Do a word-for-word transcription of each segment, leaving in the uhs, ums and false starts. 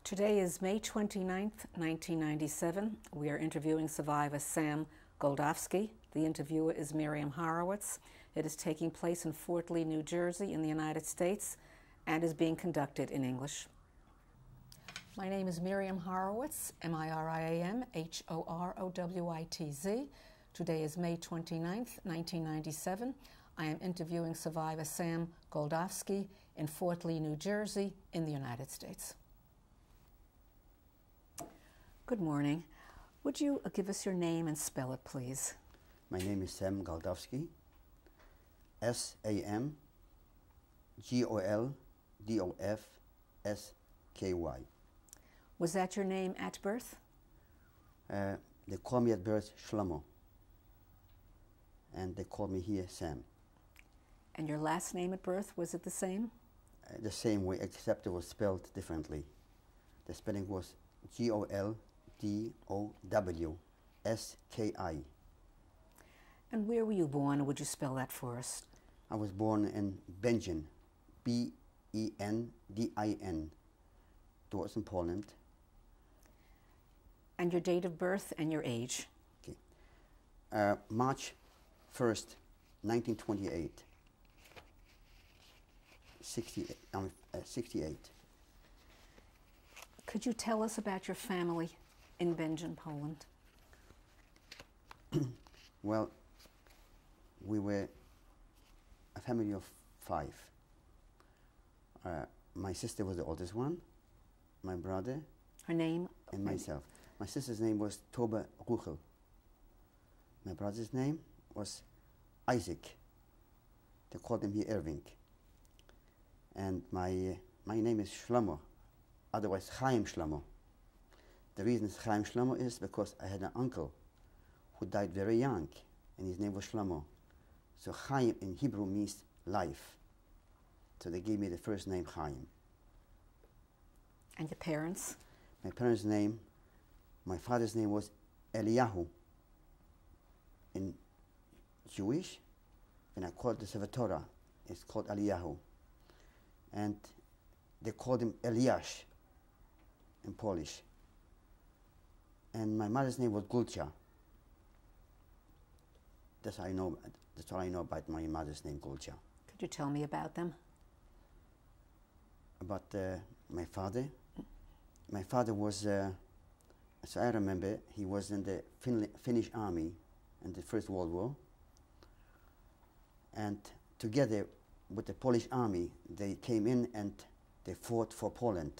Today is May twenty-ninth, nineteen ninety-seven. We are interviewing survivor Sam Goldofsky. The interviewer is Miriam Horowitz. It is taking place in Fort Lee, New Jersey in the United States and is being conducted in English. My name is Miriam Horowitz, M I R I A M H O R O W I T Z. Today is May twenty-ninth, nineteen ninety-seven. I am interviewing survivor Sam Goldofsky in Fort Lee, New Jersey in the United States. Good morning. Would you give us your name and spell it, please? My name is Sam Goldofsky, S A M G O L D O F S K Y. Was that your name at birth? Uh, they call me at birth Shlomo, and they call me here Sam. And your last name at birth, was it the same? Uh, the same way, except it was spelled differently. The spelling was G O L D O W S K I. And where were you born? Would you spell that for us? I was born in Będzin, B E N D I N. It was in Poland. And your date of birth and your age? Okay. Uh, March first, nineteen twenty-eight. sixty-eight, um, uh, sixty-eight. Could you tell us about your family in Będzin, Poland? Well, we were a family of five. Uh, my sister was the oldest one, my brother, Her name? and myself. My sister's name was Toba Ruchel. My brother's name was Isaac. They called him here Irving. And my, uh, my name is Shlomo, otherwise Chaim Shlomo. The reason it's Chaim Shlomo is because I had an uncle who died very young, and his name was Shlomo. So Chaim in Hebrew means life. So they gave me the first name Chaim. And your parents? My parents' name, my father's name was Eliyahu. In Jewish, when I called the Sefer Torah, it's called Eliyahu. And they called him Eliash in Polish. And my mother's name was Gulcha. That's how I know. That's all I know about my mother's name, Gulcha. Could you tell me about them? About uh, my father. My father was, uh, as I remember, he was in the fin Finnish army in the First World War. And together with the Polish army, they came in and they fought for Poland.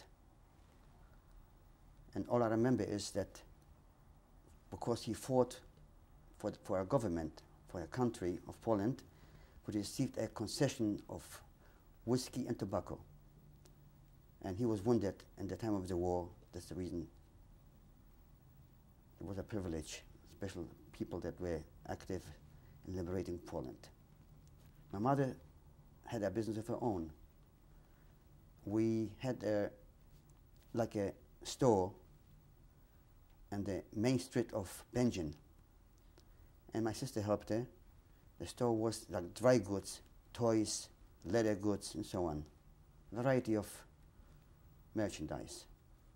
And all I remember is that because he fought for, the, for a government, for a country of Poland, we received a concession of whiskey and tobacco. And he was wounded in the time of the war. That's the reason. It was a privilege, special people that were active in liberating Poland. My mother had a business of her own. We had a, like a store on the main street of Będzin, and my sister helped her. The store was like dry goods, toys, leather goods, and so on. A variety of merchandise.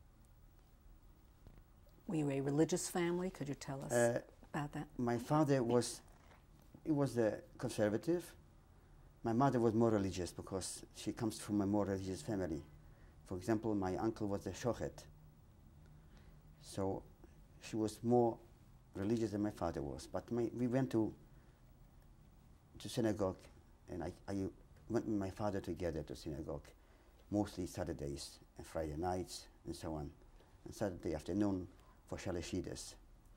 Were you a religious family? Could you tell us Uh, about that? My father was, he was a conservative. My mother was more religious because she comes from a more religious family. For example, my uncle was a shochet. So she was more religious than my father was. But my, we went to, to synagogue, and I, I went with my father together to synagogue, mostly Saturdays and Friday nights and so on, and Saturday afternoon for Shalashidas.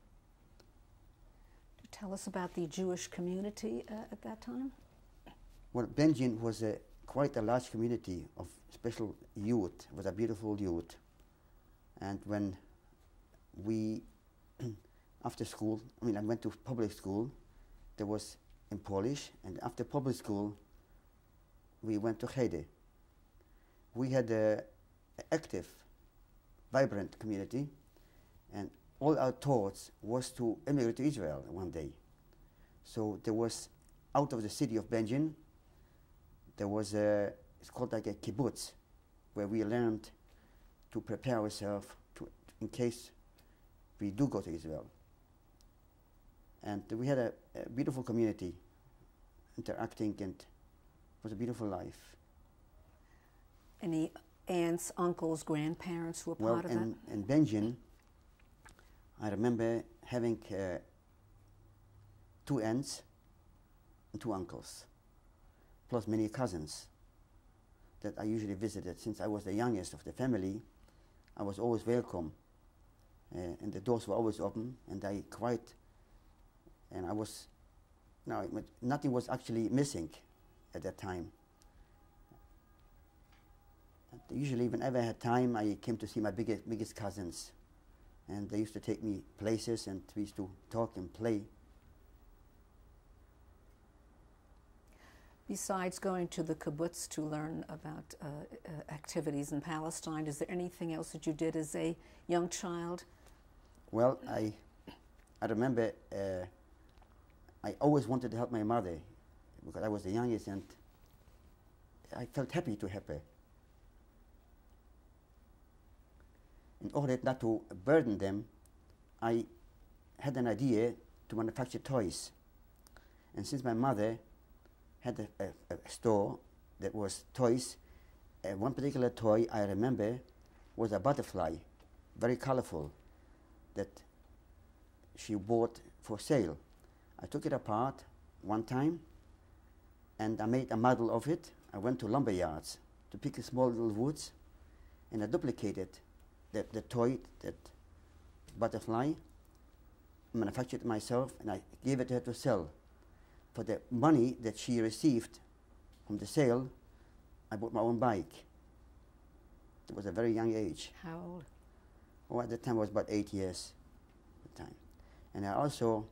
Tell us about the Jewish community uh, at that time. Well, Będzin was a, quite a large community of special youth. It was a beautiful youth. And when we, after school, I mean, I went to public school, there was in Polish, and after public school, we went to Cheder. We had an active, vibrant community, and all our thoughts was to immigrate to Israel one day. So there was, out of the city of Będzin, there was a, it's called like a kibbutz, where we learned to prepare ourselves to, in case we do go to Israel. And we had a, a beautiful community interacting, and it was a beautiful life. Any aunts, uncles, grandparents who were Well, part of in, that? in Benjin, I remember having uh, two aunts and two uncles, plus many cousins that I usually visited. Since I was the youngest of the family, I was always welcome, uh, and the doors were always open, and I quite, and I was, no, it, nothing was actually missing at that time. And usually, whenever I had time, I came to see my biggest, biggest cousins, and they used to take me places, and we used to talk and play. Besides going to the kibbutz to learn about uh, uh, activities in Palestine, is there anything else that you did as a young child? Well, I, I remember uh, I always wanted to help my mother because I was the youngest, and I felt happy to help her. In order not to burden them, I had an idea to manufacture toys. And since my mother had a, a, a store that was toys, uh, one particular toy I remember was a butterfly, very colorful, that she bought for sale. I took it apart one time, and I made a model of it. I went to lumber yards to pick small little woods, and I duplicated the, the toy, that butterfly, manufactured it myself, and I gave it to her to sell. For the money that she received from the sale, I bought my own bike. It was a very young age. How old? Oh, at the time I was about eight years at the time. And I also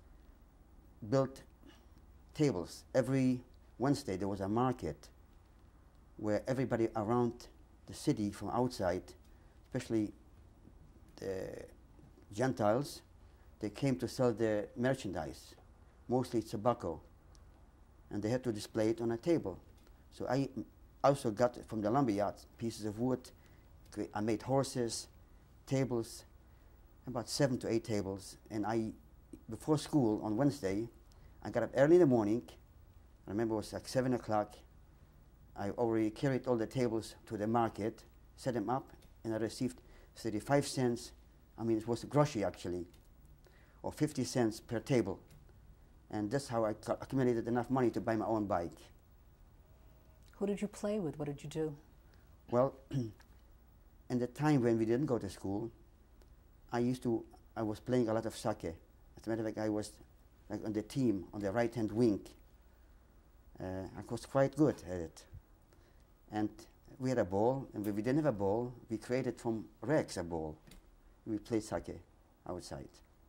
built tables. Every Wednesday there was a market where everybody around the city from outside, especially the Gentiles, they came to sell their merchandise, mostly tobacco, and they had to display it on a table. So I also got from the lumberyard pieces of wood. I made horses, tables, about seven to eight tables, and I, before school on Wednesday, I got up early in the morning. I remember it was like seven o'clock. I already carried all the tables to the market, set them up, and I received thirty-five cents. I mean, it was a grocery actually, or fifty cents per table. And that's how I accumulated enough money to buy my own bike. Who did you play with? What did you do? Well, in the time when we didn't go to school, I used to, I was playing a lot of soccer. As a matter of fact, I was like on the team, on the right-hand wing. Uh, I was quite good at it. And we had a ball, and when we didn't have a ball, we created from rags a ball. We played soccer outside.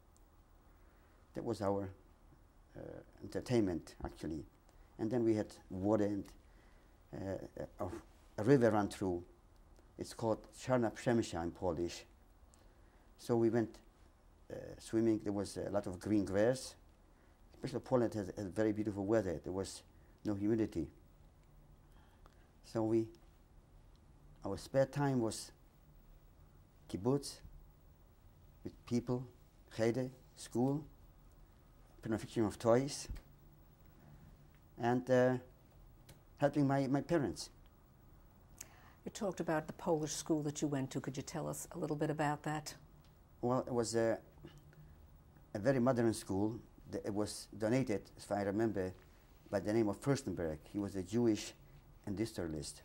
That was our uh, entertainment, actually. And then we had water, and uh, a, a river ran through. It's called Czarna Przemysza in Polish. So we went uh, swimming. There was a lot of green grass. Especially Poland has, has very beautiful weather. There was no humidity. So we, our spare time was kibbutz, with people, cheder, school, manufacturing of toys, and uh, helping my, my parents. You talked about the Polish school that you went to. Could you tell us a little bit about that? Well, it was a, a very modern school. It was donated, if I remember, by the name of Furstenberg. He was a Jewish industrialist,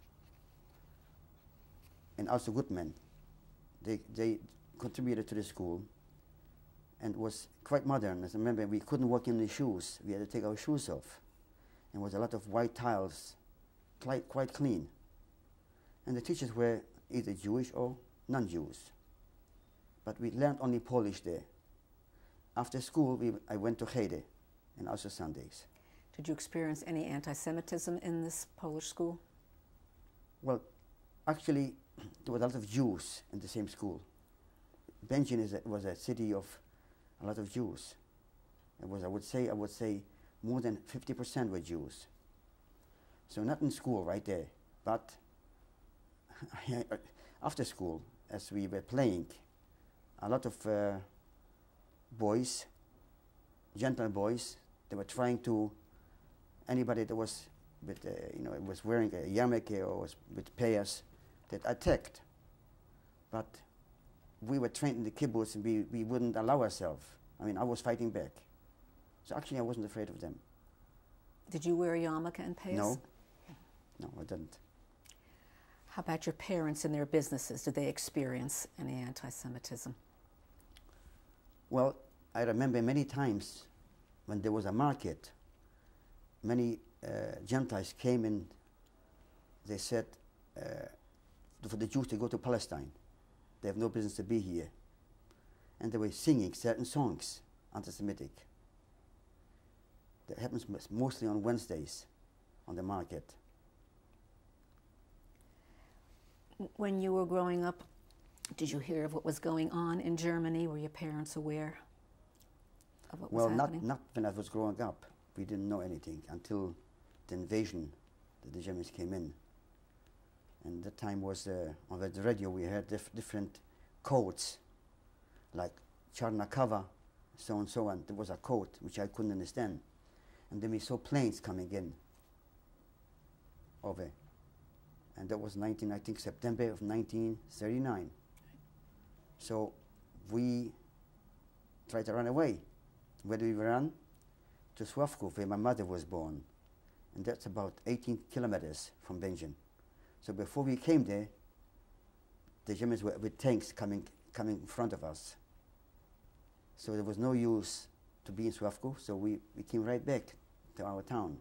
and also good men. They, they contributed to the school, and it was quite modern. As I remember, we couldn't walk in the shoes. We had to take our shoes off. And there was a lot of white tiles, quite, quite clean. And the teachers were either Jewish or non-Jews. But we learned only Polish there. After school, we, I went to cheder, and also Sundays. Did you experience any anti-Semitism in this Polish school? Well, actually, there was a lot of Jews in the same school. Benjin is a, was a city of a lot of Jews. It was, I would say, I would say, more than fifty percent were Jews. So not in school right there, but I, after school, as we were playing, a lot of uh, boys, gentle boys, they were trying to, anybody that was with, uh, you know, was wearing a yarmulke or was with payas, that attacked. But we were trained in the kibbutz and we, we wouldn't allow ourselves. I mean, I was fighting back. So actually I wasn't afraid of them. Did you wear a yarmulke and payas? No, no, I didn't. How about your parents and their businesses? Did they experience any anti-Semitism? Well, I remember many times when there was a market, many uh, Gentiles came in, they said uh, for the Jews to go to Palestine. They have no business to be here. And they were singing certain songs, anti-Semitic. That happens mostly on Wednesdays on the market. When you were growing up, did you hear of what was going on in Germany? Were your parents aware of what well, was happening? Well, not, not when I was growing up. We didn't know anything until the invasion that the Germans came in. And that time was, uh, on the radio we heard dif different codes, like Charnakava, so and so on. There was a code which I couldn't understand. And then we saw planes coming in over. And that was nineteen, I think September of nineteen thirty-nine. So we tried to run away. Where did we run? To Sławków, where my mother was born. And that's about eighteen kilometers from Benjamin. So before we came there, the Germans were with tanks coming, coming in front of us. So there was no use to be in Sławków, so we, we came right back to our town.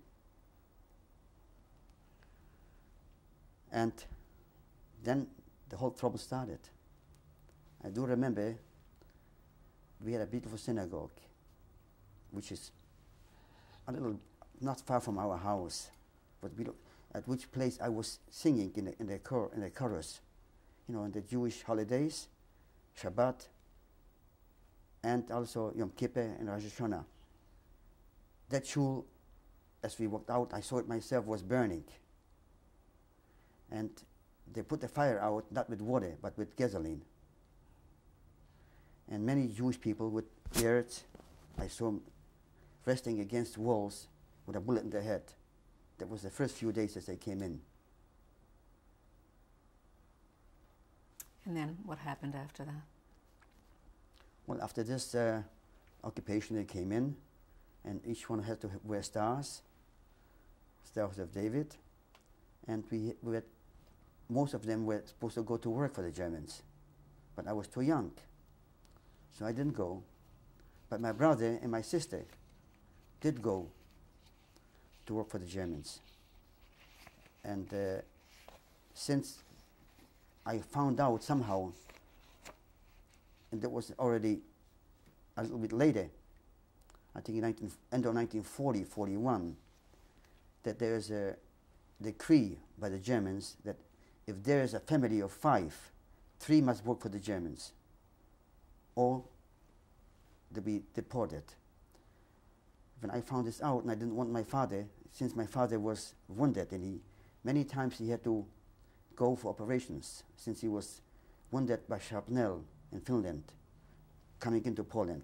And then the whole trouble started. I do remember we had a beautiful synagogue, which is a little not far from our house, but we don't, at which place I was singing in the, in the, chor in the chorus, you know, on the Jewish holidays, Shabbat, and also Yom Kippur and Rosh Hashanah. That shul, as we walked out, I saw it myself, was burning. And they put the fire out, not with water, but with gasoline. And many Jewish people with beards, I saw them resting against walls with a bullet in their head. That was the first few days as they came in. And then what happened after that? Well, after this uh, occupation, they came in, and each one had to wear stars, stars of David, and we, we had, most of them were supposed to go to work for the Germans, but I was too young, so I didn't go. But my brother and my sister did go to work for the Germans. And uh, since I found out somehow, and that was already a little bit later, I think in nineteen, end of nineteen forty, forty-one, that there is a decree by the Germans that if there is a family of five, three must work for the Germans, or they'll be deported. When I found this out, and I didn't want my father, since my father was wounded, and he, many times he had to go for operations, since he was wounded by shrapnel in Finland, coming into Poland.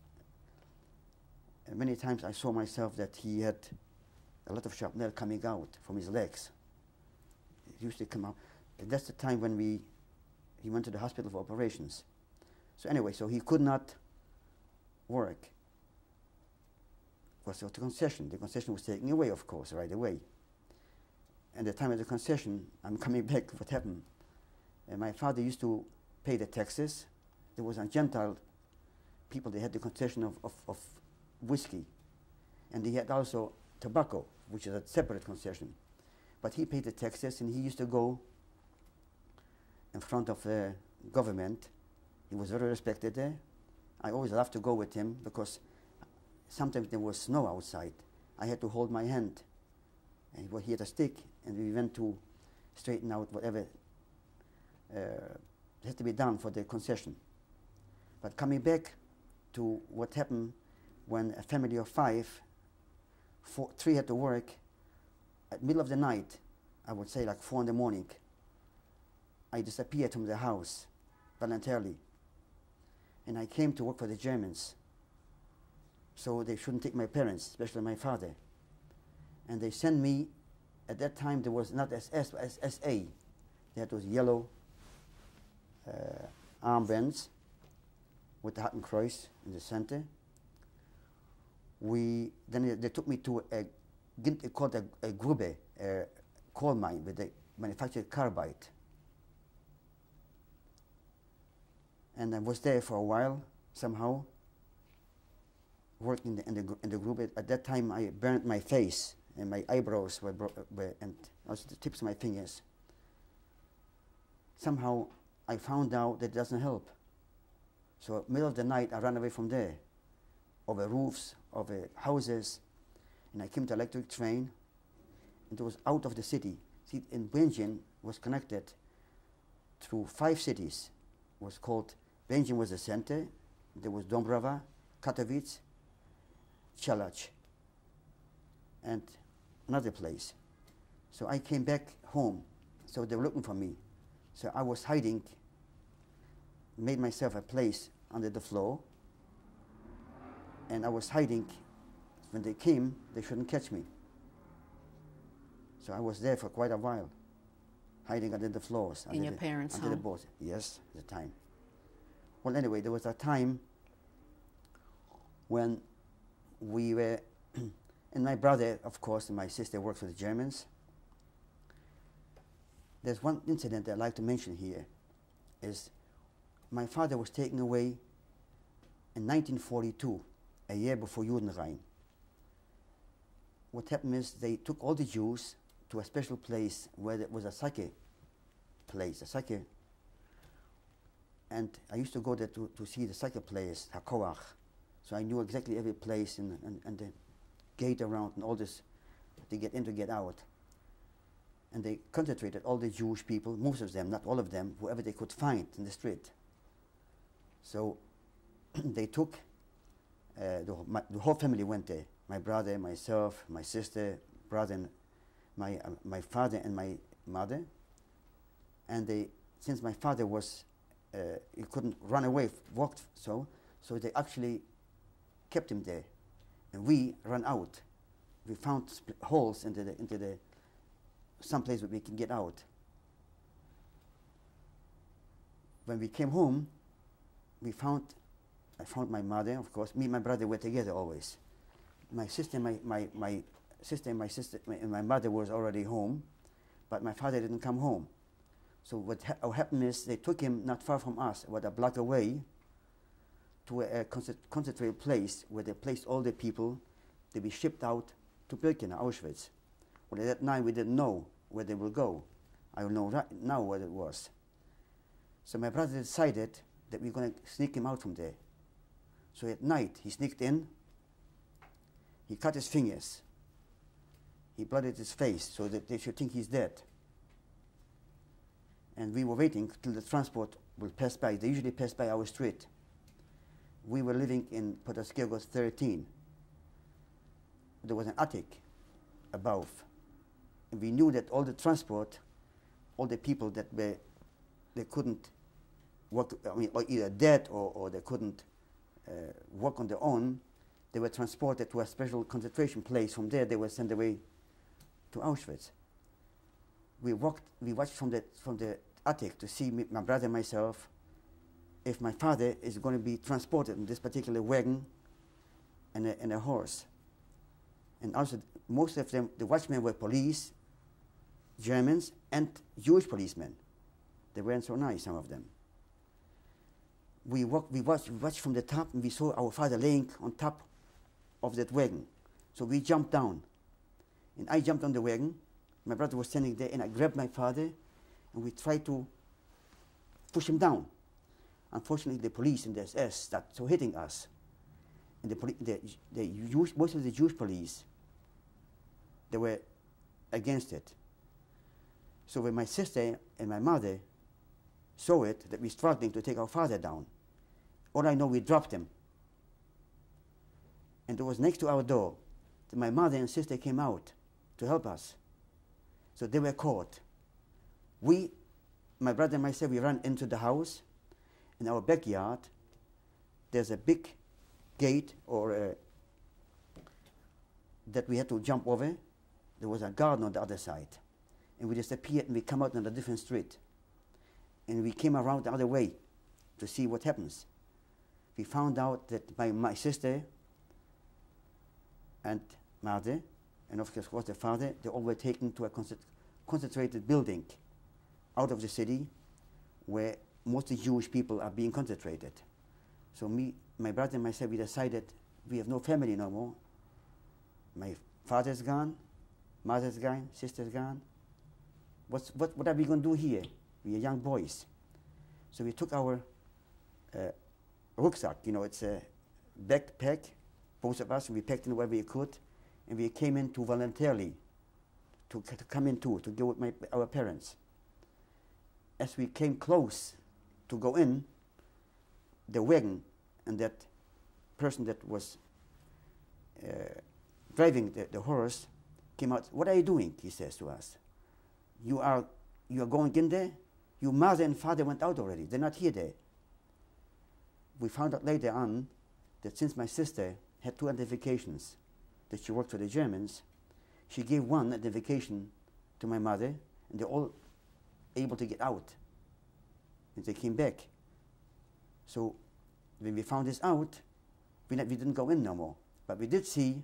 And many times I saw myself that he had a lot of shrapnel coming out from his legs. It used to come out. And that's the time when we, he went to the hospital for operations. So anyway, so he could not work. Was the concession. The concession was taken away, of course, right away. And the time of the concession, I'm coming back to what happened. And my father used to pay the taxes. There was a Gentile people, they had the concession of, of, of whiskey. And they had also tobacco, which is a separate concession. But he paid the taxes, and he used to go in front of the government. He was very respected there. I always loved to go with him because sometimes there was snow outside. I had to hold my hand, and he had a stick, and we went to straighten out whatever uh, had to be done for the concession. But coming back to what happened when a family of five, four, three had to work, at middle of the night, I would say like four in the morning, I disappeared from the house voluntarily. And I came to work for the Germans. So they shouldn't take my parents, especially my father. And they sent me, at that time there was not S S, but S A. They had those yellow uh, armbands with the Hakenkreuz in the center. We, then they, they took me to a, called a, a Grube, a coal mine where they manufactured carbide. And I was there for a while, somehow, working in the, in the, in the group. At, at that time, I burned my face, and my eyebrows were, bro were and also the tips of my fingers. Somehow, I found out that it doesn't help. So, middle of the night, I ran away from there, over roofs, over houses, and I came to electric train, and it was out of the city. See, in Belgium was connected through five cities. It was called, Belgium was the center, there was Dombrava, Katowice, Chalach, and another place. So I came back home, so they were looking for me. So I was hiding, made myself a place under the floor, and I was hiding. When they came, they shouldn't catch me. So I was there for quite a while, hiding under the floors. In your the, parents' under home? the boat. Yes, at the time. Well, anyway, there was a time when we were, and my brother, of course, and my sister worked for the Germans. There's one incident that I'd like to mention here, is my father was taken away in nineteen forty-two, a year before Judenrein. What happened is they took all the Jews to a special place where there was a sake place, a sake. And I used to go there to, to see the sake players, Hakoach. So I knew exactly every place and, and, and the gate around and all this, to get in, to get out. And they concentrated all the Jewish people, most of them, not all of them, whoever they could find in the street. So they took, uh, the, my, the whole family went there. My brother, myself, my sister, brother, and my, uh, my father and my mother. And they, since my father was, uh, he couldn't run away, walked so, so they actually kept him there. And we ran out. We found holes into the, into the, some place where we can get out. When we came home, we found, I found my mother, of course. Me and my brother were together always. My sister, my, my, my sister and my sister my, and my mother was already home, but my father didn't come home. So what ha happened is they took him not far from us, about a block away, to a, a concent concentrated place where they placed all the people to be shipped out to Birkenau, Auschwitz. Well, at that night we didn't know where they will go. I will know right now where it was. So my brother decided that we're going to sneak him out from there. So at night he sneaked in. He cut his fingers. He blooded his face so that they should think he's dead. And we were waiting till the transport will pass by. They usually pass by our street. We were living in Potoskirgos thirteen. There was an attic above. And we knew that all the transport, all the people that were, they couldn't walk, I mean, or either dead or, or they couldn't uh, walk on their own, they were transported to a special concentration place. From there, they were sent away to Auschwitz. We walked, we watched from the, from the attic to see me, my brother and myself, if my father is going to be transported in this particular wagon and a, and a horse. And also, most of them, the watchmen were police, Germans, and Jewish policemen. They weren't so nice, some of them. We walked, we watched, we watched from the top, and we saw our father laying on top of that wagon. So we jumped down. And I jumped on the wagon. My brother was standing there, and I grabbed my father, and we tried to push him down. Unfortunately, the police and the S S started so hitting us. And the, poli the, the Jewish, most of the Jewish police, they were against it. So when my sister and my mother saw it, that we were struggling to take our father down, all I know, we dropped him. And it was next to our door that my mother and sister came out to help us. So they were caught. We my brother and myself, we ran into the house. In our backyard, there's a big gate or a, that we had to jump over. There was a garden on the other side. And we disappeared and we come out on a different street. And we came around the other way to see what happens. We found out that my, my sister and mother, and of course the father, they all were taken to a concent concentrated building out of the city where mostly Jewish people are being concentrated. So me, my brother and myself, we decided we have no family no more. My father's gone, mother's gone, sister's gone. What's, what, what are we going to do here? We are young boys. So we took our uh, rucksack, you know, it's a backpack, both of us, and we packed in wherever we could, and we came in to voluntarily, to, to come in too, to go with my, our parents. As we came close to go in, the wagon and that person that was uh, driving the, the horse came out. What are you doing? He says to us. You are, you are going in there? Your mother and father went out already. They're not here there. We found out later on that since my sister had two identifications, that she worked for the Germans, she gave one identification to my mother, and they're all able to get out. And they came back. So when we found this out, we, not, we didn't go in no more. But we did see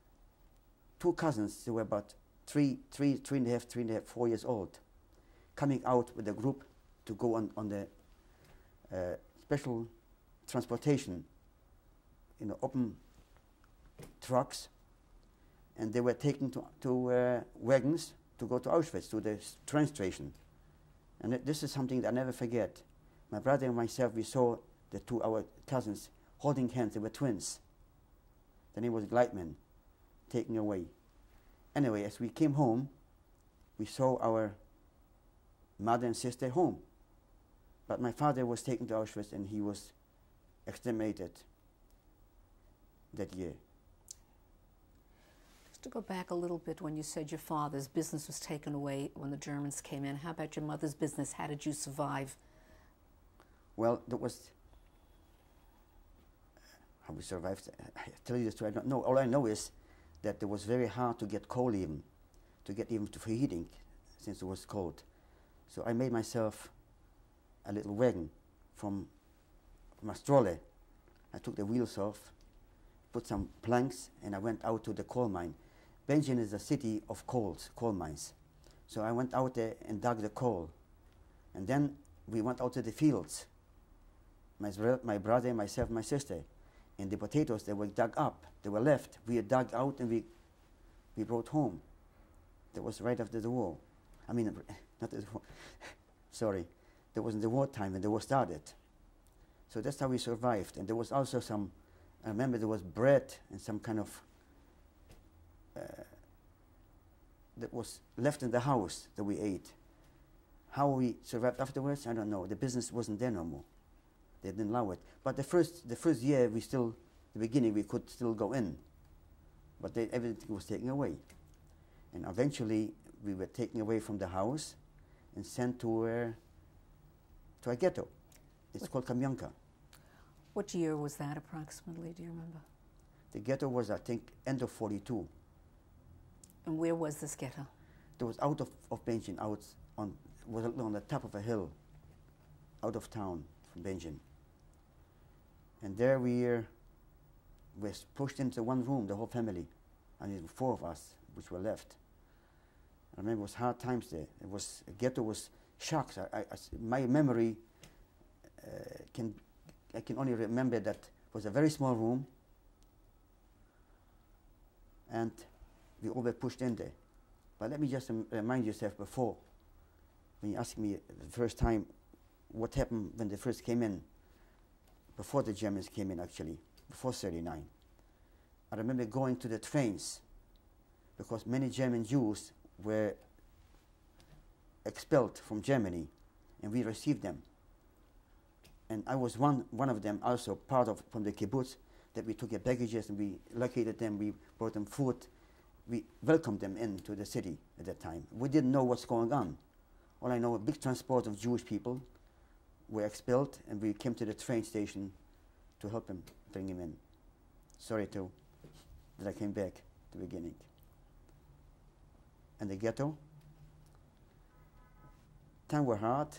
two cousins, they were about three, three, three and a half, three and a half, four years old, coming out with a group to go on, on the uh, special transportation, you know, open trucks, and they were taken to, to uh, wagons to go to Auschwitz, to the train station. And th this is something that I never forget. My brother and myself, we saw the two, our cousins, holding hands. They were twins. The name was Gleitman, taken away. Anyway, as we came home, we saw our mother and sister home. But my father was taken to Auschwitz and he was exterminated that year. Just to go back a little bit, when you said your father's business was taken away when the Germans came in, how about your mother's business? How did you survive? Well, there was, how we survived, I tell you this too, I don't know. All I know is that it was very hard to get coal even, to get even to for heating, since it was cold. So I made myself a little wagon from, from a stroller. I took the wheels off, put some planks, and I went out to the coal mine. Benjamin is a city of coals, coal mines. So I went out there and dug the coal. And then we went out to the fields, my, my brother, myself, my sister. And the potatoes, they were dug up, they were left. We had dug out and we, we brought home. That was right after the war. I mean, not the war, sorry. That was in the wartime when the war started. So that's how we survived. And there was also some, I remember there was bread and some kind of, uh, that was left in the house that we ate. How we survived afterwards, I don't know. The business wasn't there no more. They didn't allow it. But the first, the first year, we still, the beginning, we could still go in. But they, everything was taken away. And eventually, we were taken away from the house and sent to, uh, to a ghetto. It's what, called Kamyanka. What year was that approximately, do you remember? The ghetto was, I think, end of forty-two. And where was this ghetto? It was out of, of Benjamin, out on, was on the top of a hill, out of town from Benjamin. And there we uh, were pushed into one room, the whole family. And it was four of us, which were left. I remember it was hard times there. It was, the ghetto was shocks. I, I, my memory uh, can, I can only remember that it was a very small room and we all were pushed in there. But let me just um, remind yourself before, when you asked me the first time what happened when they first came in, before the Germans came in actually, before thirty-nine. I remember going to the trains because many German Jews were expelled from Germany and we received them. And I was one, one of them also, part of from the kibbutz, that we took their baggages and we located them, we brought them food, we welcomed them into the city at that time. We didn't know what's going on. All I know, a big transport of Jewish people were expelled, and we came to the train station to help him, bring him in. Sorry to that I came back at the beginning. And the ghetto, times were hard,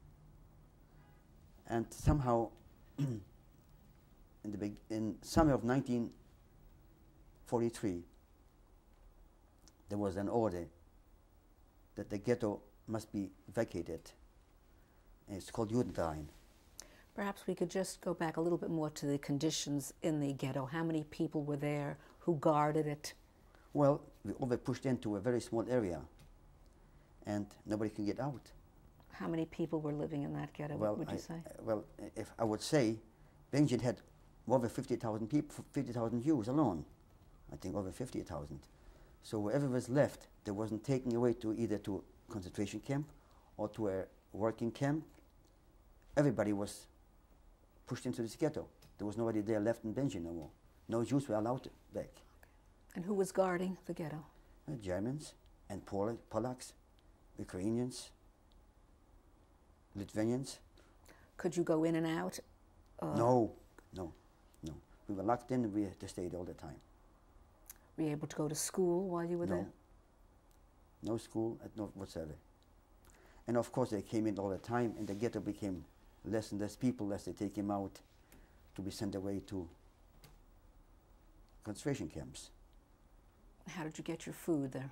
and somehow in the big, in summer of nineteen forty-three, there was an order that the ghetto must be vacated. And it's called Judenrein. Perhaps we could just go back a little bit more to the conditions in the ghetto. How many people were there? Who guarded it? Well, we all were pushed into a very small area, and nobody can get out. How many people were living in that ghetto, Well, would you I, say? uh, well, if I would say, Benjamin had over fifty thousand people, fifty thousand Jews alone. I think over fifty thousand. So whoever was left, they wasn't taken away to either to concentration camp or to a working camp. Everybody was pushed into this ghetto. There was nobody there left in Benjamin no more. No Jews were allowed back. And who was guarding the ghetto? Uh, Germans and Pol Polacks, Ukrainians, Lithuanians. Could you go in and out? Uh, No, no, no. We were locked in and we had to stay all the time. Were you able to go to school while you were No. there? No school, at no whatsoever. And of course they came in all the time, and the ghetto became less and less people as they take him out to be sent away to concentration camps. How did you get your food there?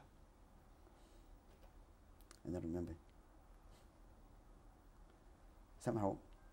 I don't remember. Somehow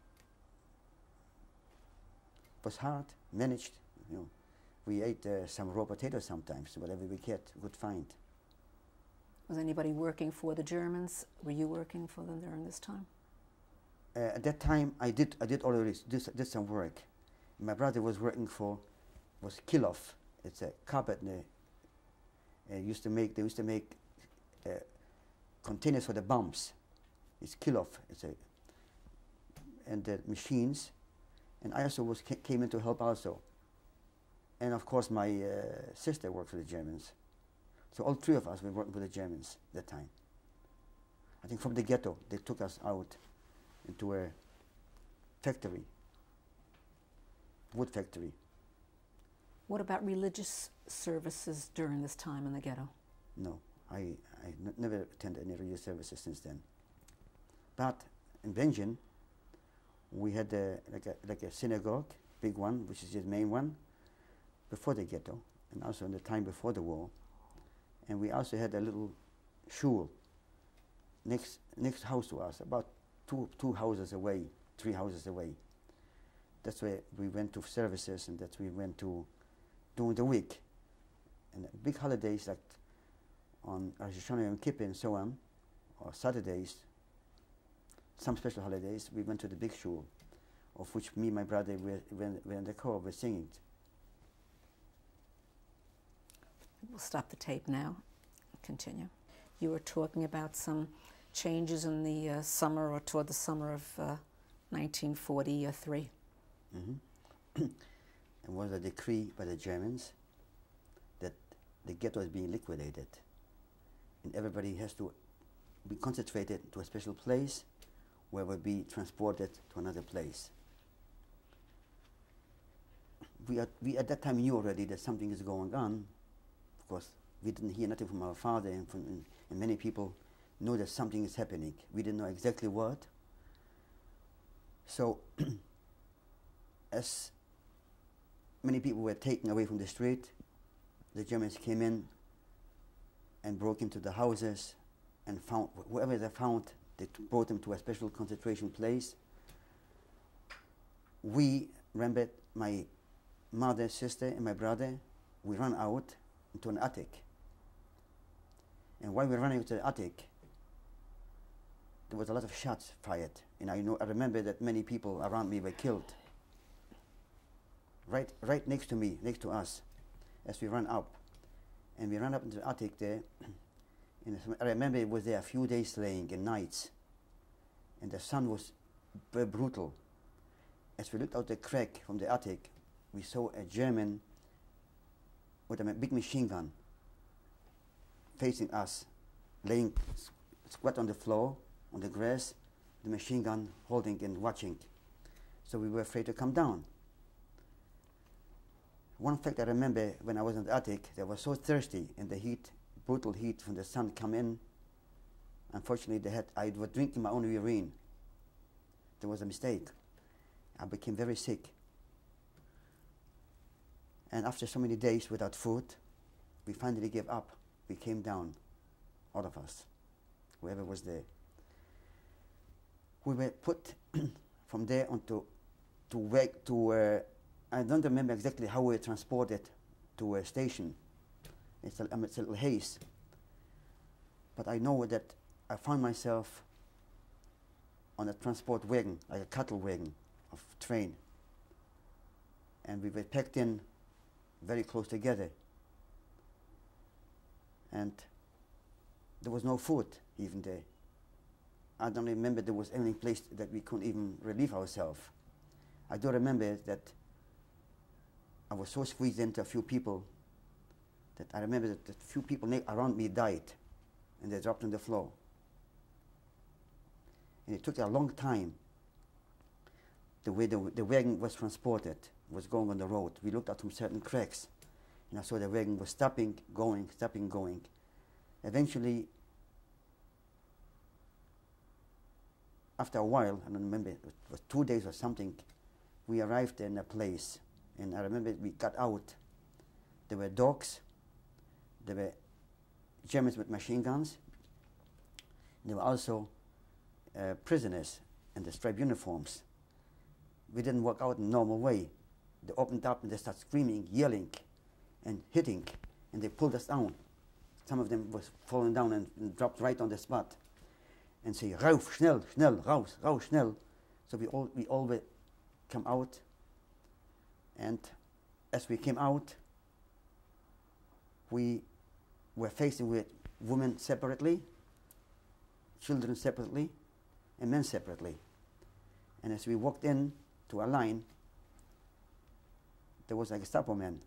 it was hard, managed, you know. We ate uh, some raw potatoes sometimes, whatever we could, could find. Was anybody working for the Germans? Were you working for them during this time? Uh, at that time, I did I did already did, did some work. My brother was working for was Kilof. It's a carpet. Uh, used to make they used to make uh, containers for the bombs. It's Kilof. It's a and the machines, and I also was ca came in to help also. And of course, my uh, sister worked for the Germans. So all three of us were working for the Germans at that time. I think from the ghetto, they took us out into a factory, wood factory. What about religious services during this time in the ghetto? No, I, I n never attended any religious services since then. But in Benjamin, we had a, like, a, like a synagogue, big one, which is the main one, before the ghetto, and also in the time before the war. And we also had a little shul next next house to us, about two two houses away, three houses away. That's where we went to services, and that's where we went to during the week. And big holidays like on Rosh Hashanah and Kippur and so on, or Saturdays, some special holidays, we went to the big shul, of which me and my brother were, were, were in the choir, were singing. We'll stop the tape now and continue. You were talking about some changes in the uh, summer or toward the summer of uh, nineteen forty-three. Mm-hmm. And was a decree by the Germans that the ghetto is being liquidated, and everybody has to be concentrated to a special place where will be transported to another place. We, are, we at that time knew already that something is going on. Of course, we didn't hear nothing from our father, and, from, and, and many people know that something is happening. We didn't know exactly what. So, as many people were taken away from the street, the Germans came in and broke into the houses and found whoever they found, they brought them to a special concentration place. We, remember, my mother, sister, and my brother, we ran out into an attic. And while we were running to the attic, there was a lot of shots fired. And I know, I remember that many people around me were killed. Right, right next to me, next to us, as we ran up. And we ran up into the attic there. And I remember it was there a few days laying and nights. And the sun was very brutal. As we looked out the crack from the attic, we saw a German with a big machine gun facing us, laying squat on the floor, on the grass, the machine gun holding and watching. So we were afraid to come down. One fact I remember, when I was in the attic, I was so thirsty, and the heat, brutal heat from the sun come in. Unfortunately, they had, I was drinking my own urine. There was a mistake. I became very sick. And after so many days without food, we finally gave up. We came down, all of us, whoever was there. We were put from there onto to work to. Uh, I don't remember exactly how we were transported to a station. It's a, um, it's a little haze. But I know that I found myself on a transport wagon, like a cattle wagon of train. And we were packed in very close together. And there was no food even there. I don't remember there was any place that we couldn't even relieve ourselves. I do remember that I was so squeezed into a few people that I remember that a few people around me died, and they dropped on the floor. And it took a long time. The way the, the wagon was transported was going on the road. We looked out from certain cracks, and I saw the wagon was stopping, going, stopping, going. Eventually, after a while, I don't remember, it was two days or something, we arrived in a place. And I remember we got out. There were dogs. There were Germans with machine guns. There were also uh, prisoners in the striped uniforms. We didn't walk out in a normal way. They opened up and they started screaming, yelling, and hitting, and they pulled us down. Some of them was falling down and, and dropped right on the spot. And say, rauf, schnell, schnell, raus, raus, schnell. So we all we all were come out. And as we came out, we were facing with women separately, children separately, and men separately. And as we walked in to a line, there was a Gestapo man.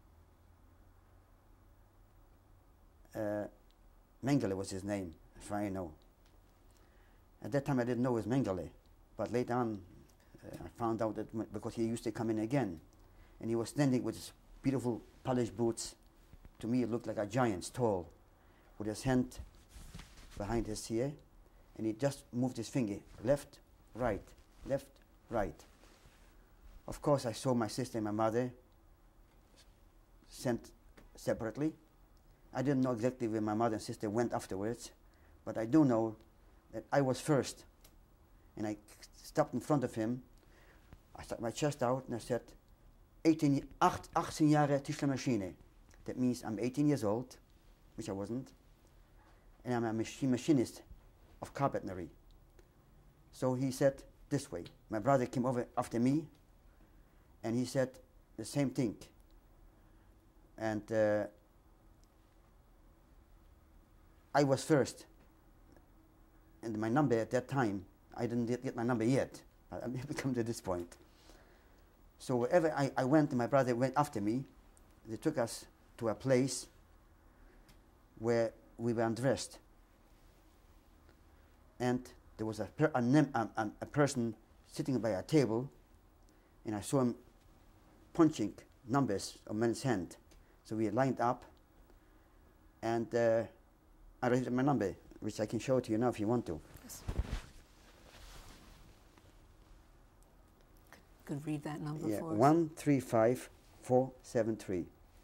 Uh, Mengele was his name, if I know. At that time I didn't know it was Mengele, but later on uh, I found out that m because he used to come in again. And he was standing with his beautiful polished boots. To me, it looked like a giant, tall, with his hand behind his ear. And he just moved his finger, left, right, left, right. Of course, I saw my sister and my mother sent separately. I didn't know exactly where my mother and sister went afterwards, but I do know that I was first. And I stopped in front of him. I stuck my chest out and I said, eighteen, eighteen Jahre Tischlermaschine. That means I'm eighteen years old, which I wasn't, and I'm a machine machinist of carpentry. So he said this way. My brother came over after me, and he said the same thing. And uh, I was first, and my number at that time, I didn't get my number yet. I never come to this point. So wherever I, I went, my brother went after me. They took us to a place where we were undressed. And there was a, per, a, a, a person sitting by a table, and I saw him punching numbers on men's hand. So we lined up, and uh, I raised my number, which I can show to you now if you want to. Yes. Could read that number yeah, for us. one three five four seven three.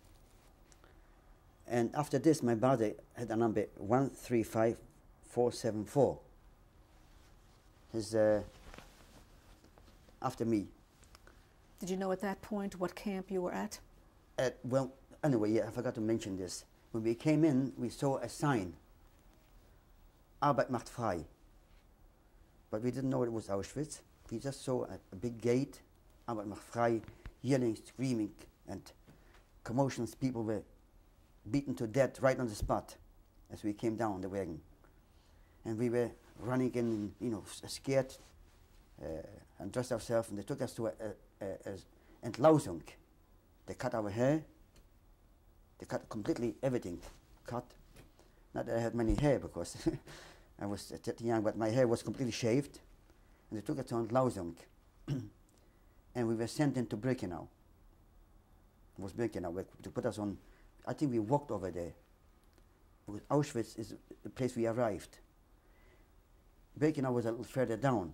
And after this, my brother had a number one three five four seven four. His uh, after me. Did you know at that point what camp you were at? At, well, anyway, yeah, I forgot to mention this. When we came in, we saw a sign, Arbeit macht frei. But we didn't know it was Auschwitz. We just saw a, a big gate, Arbeit macht frei, yelling, screaming, and commotions. People were beaten to death right on the spot as we came down the wagon. And we were running in, you know, scared, uh, and dressed ourselves, and they took us to a, a, a, a Entlausung. They cut our hair. They cut completely everything. Cut. Not that I had many hair, because I was uh, that young, but my hair was completely shaved. And they took us on Lausung. And we were sent into Birkenau. It was Birkenau, to put us on. I think we walked over there. Because Auschwitz is the place we arrived. Birkenau was a little further down.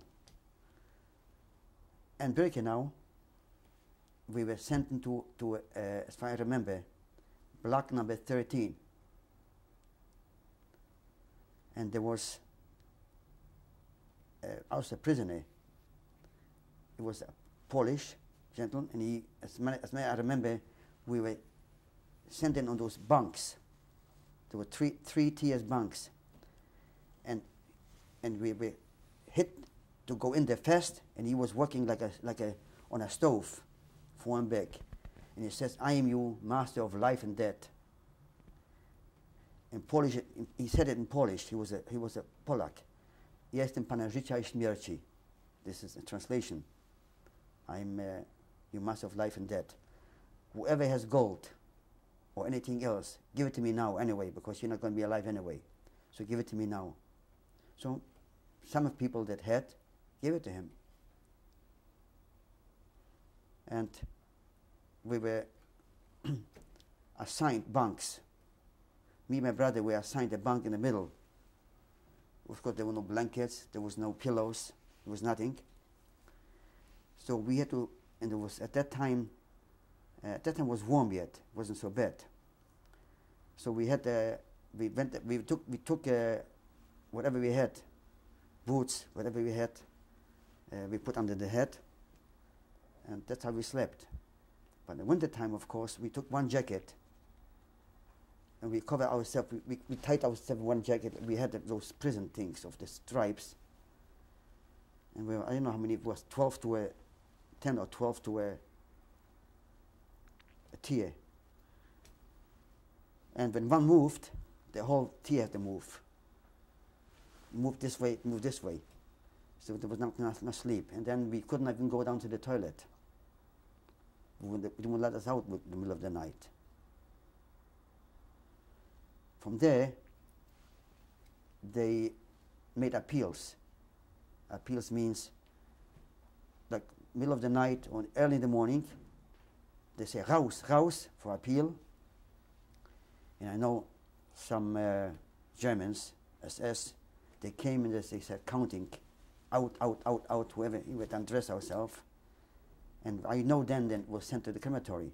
And Birkenau, we were sent into, to, uh, as far as I remember, block number thirteen. And there was uh, also a prisoner. It was a Polish gentleman, and he, as many as I remember, we were sent in on those bunks. There were three three tiers bunks, and and we were hit to go in there fast. And he was working like a like a on a stove, for one back, and he says, "I am you, master of life and death." In Polish, he said it in Polish. He was a he was a Polak. Jestem Pana życia i śmierci. This is a translation. I'm uh, you, master of life and death. Whoever has gold or anything else, give it to me now anyway, because you're not going to be alive anyway. So give it to me now. So some of people that had, gave it to him. And we were assigned bunks. Me and my brother were assigned a bunk in the middle. Of course, there were no blankets, there was no pillows, there was nothing. So we had to, and it was at that time, uh, at that time it was warm yet, it wasn't so bad. So we had, uh, we went, we took, we took uh, whatever we had, boots, whatever we had, uh, we put under the head, and that's how we slept. But in the winter time, of course, we took one jacket, and we covered ourselves, we, we, we tied ourselves in one jacket. We had uh, those prison things of the stripes. And we were, I don't know how many, it was twelve to a, ten or twelve to a, a tier. And when one moved, the whole tier had to move. Move this way, move this way. So there was not enough, enough sleep. And then we couldn't even go down to the toilet. They wouldn't let us out in the middle of the night. From there, they made appeals. Appeals means, like middle of the night or early in the morning, they say raus, raus for appeal. And I know some uh, Germans, S S, they came and they said counting, out, out, out, out, whoever, we would undress ourselves. And I know then that was sent to the crematory.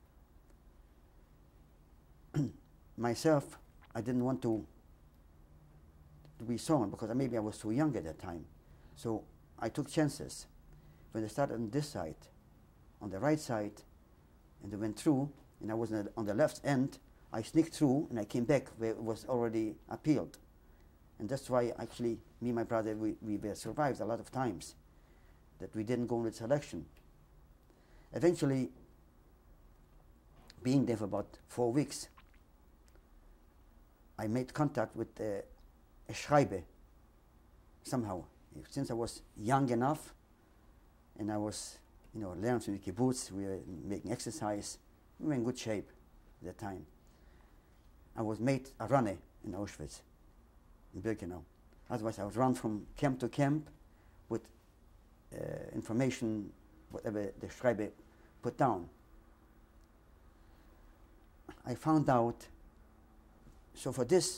Myself, I didn't want to, to be sown because maybe I was too young at that time. So I took chances. When they started on this side, on the right side, and they went through, and I was on the, on the left end, I sneaked through and I came back where it was already appealed. And that's why actually me and my brother, we, we were survived a lot of times, that we didn't go with selection. Eventually, being there for about four weeks, I made contact with uh, a Schreiber somehow. Since I was young enough, and I was, you know, learning from the kibbutz, we were making exercise, we were in good shape at that time. I was made a runner in Auschwitz, in Birkenau. Otherwise, I would run from camp to camp with uh, information, whatever the Schreiber put down. I found out, so for this,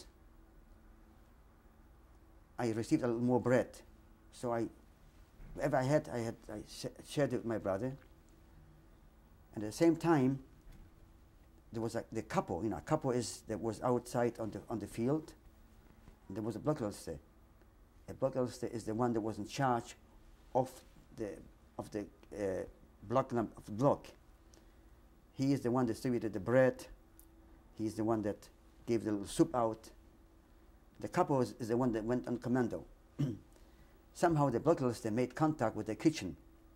I received a little more bread. So I, whatever I had, I had I sh shared it with my brother. And at the same time, there was a, the capo, you know, a capo is that was outside on the on the field. And there was a Blockleiter. A Blockleiter is the one that was in charge of the of the uh, block of the block. He is the one that distributed the bread. He is the one that gave the little soup out. The capo is, is the one that went on commando. Somehow the Blockleiter made contact with the kitchen.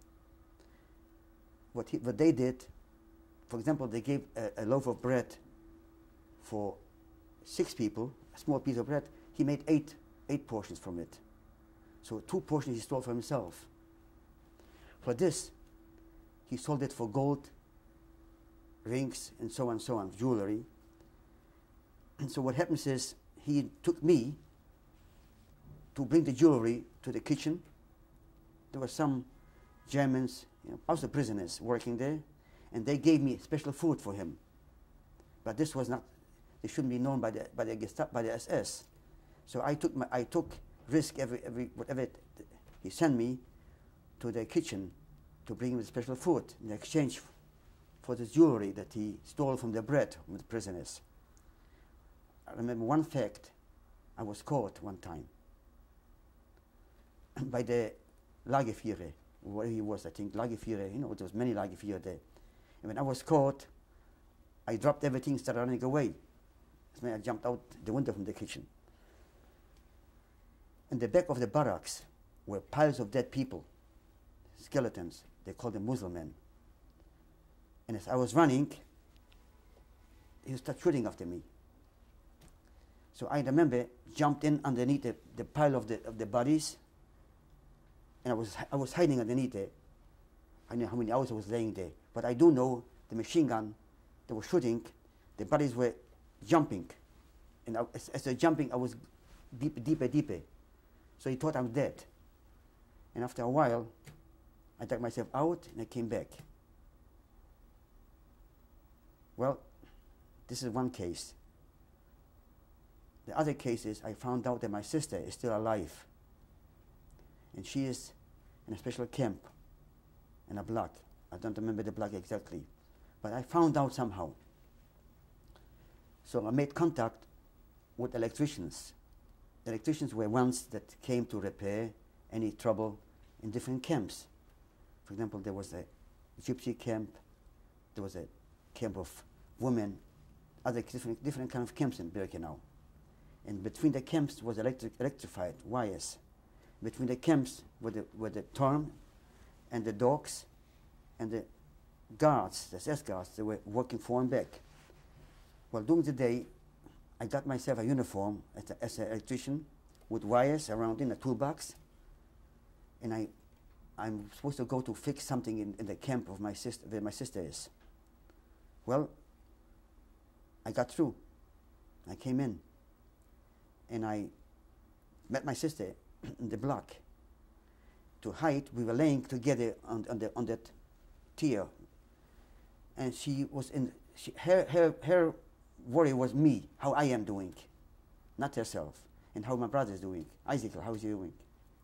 What, he, what they did, for example, they gave a, a loaf of bread for six people, a small piece of bread. He made eight, eight portions from it. So two portions he stole for himself. For this, he sold it for gold, rings, and so on and so on, jewelry. And so what happens is, he took me to bring the jewelry to the kitchen. There were some Germans, you know, also prisoners working there, and they gave me special food for him. But this was not, it shouldn't be known by the by the Gestapo, by the S S. So I took my I took risk every every whatever it, he sent me to the kitchen to bring him the special food in exchange for the jewelry that he stole from the bread from the prisoners. I remember one fact. I was caught one time by the Lagerführer, where he was, I think, Lagerführer, you know, there was many Lagerführer there. And when I was caught, I dropped everything, started running away. I jumped out the window from the kitchen. In the back of the barracks were piles of dead people, skeletons. They called them Muslim. And as I was running, he started shooting after me. So I remember jumped in underneath the, the pile of the of the bodies, and I was I was hiding underneath there. I know how many hours I was laying there, but I do know the machine gun that was shooting, the bodies were jumping, and I, as, as they're jumping, I was deeper, deeper, deeper. So he thought I'm dead. And after a while, I dug myself out and I came back. Well, this is one case. The other case is I found out that my sister is still alive. And she is in a special camp in a block. I don't remember the block exactly. But I found out somehow. So I made contact with electricians. The electricians were ones that came to repair any trouble in different camps. For example, there was a gypsy camp, there was a camp of women, other different, different kind of camps in Birkenau. And between the camps was electric, electrified wires. Between the camps were the, were the torm and the dogs and the guards, the S S guards, they were working forward and back. Well, during the day, I got myself a uniform as, a, as an electrician with wires around in a toolbox. And I, I'm supposed to go to fix something in, in the camp of my sister, where my sister is. Well, I got through. I came in. And I met my sister in the block. To hide, we were laying together on, on, the, on that tier. And she was in, she, her, her, her worry was me, how I am doing, not herself, and how my brother is doing. Isaac, how is he doing?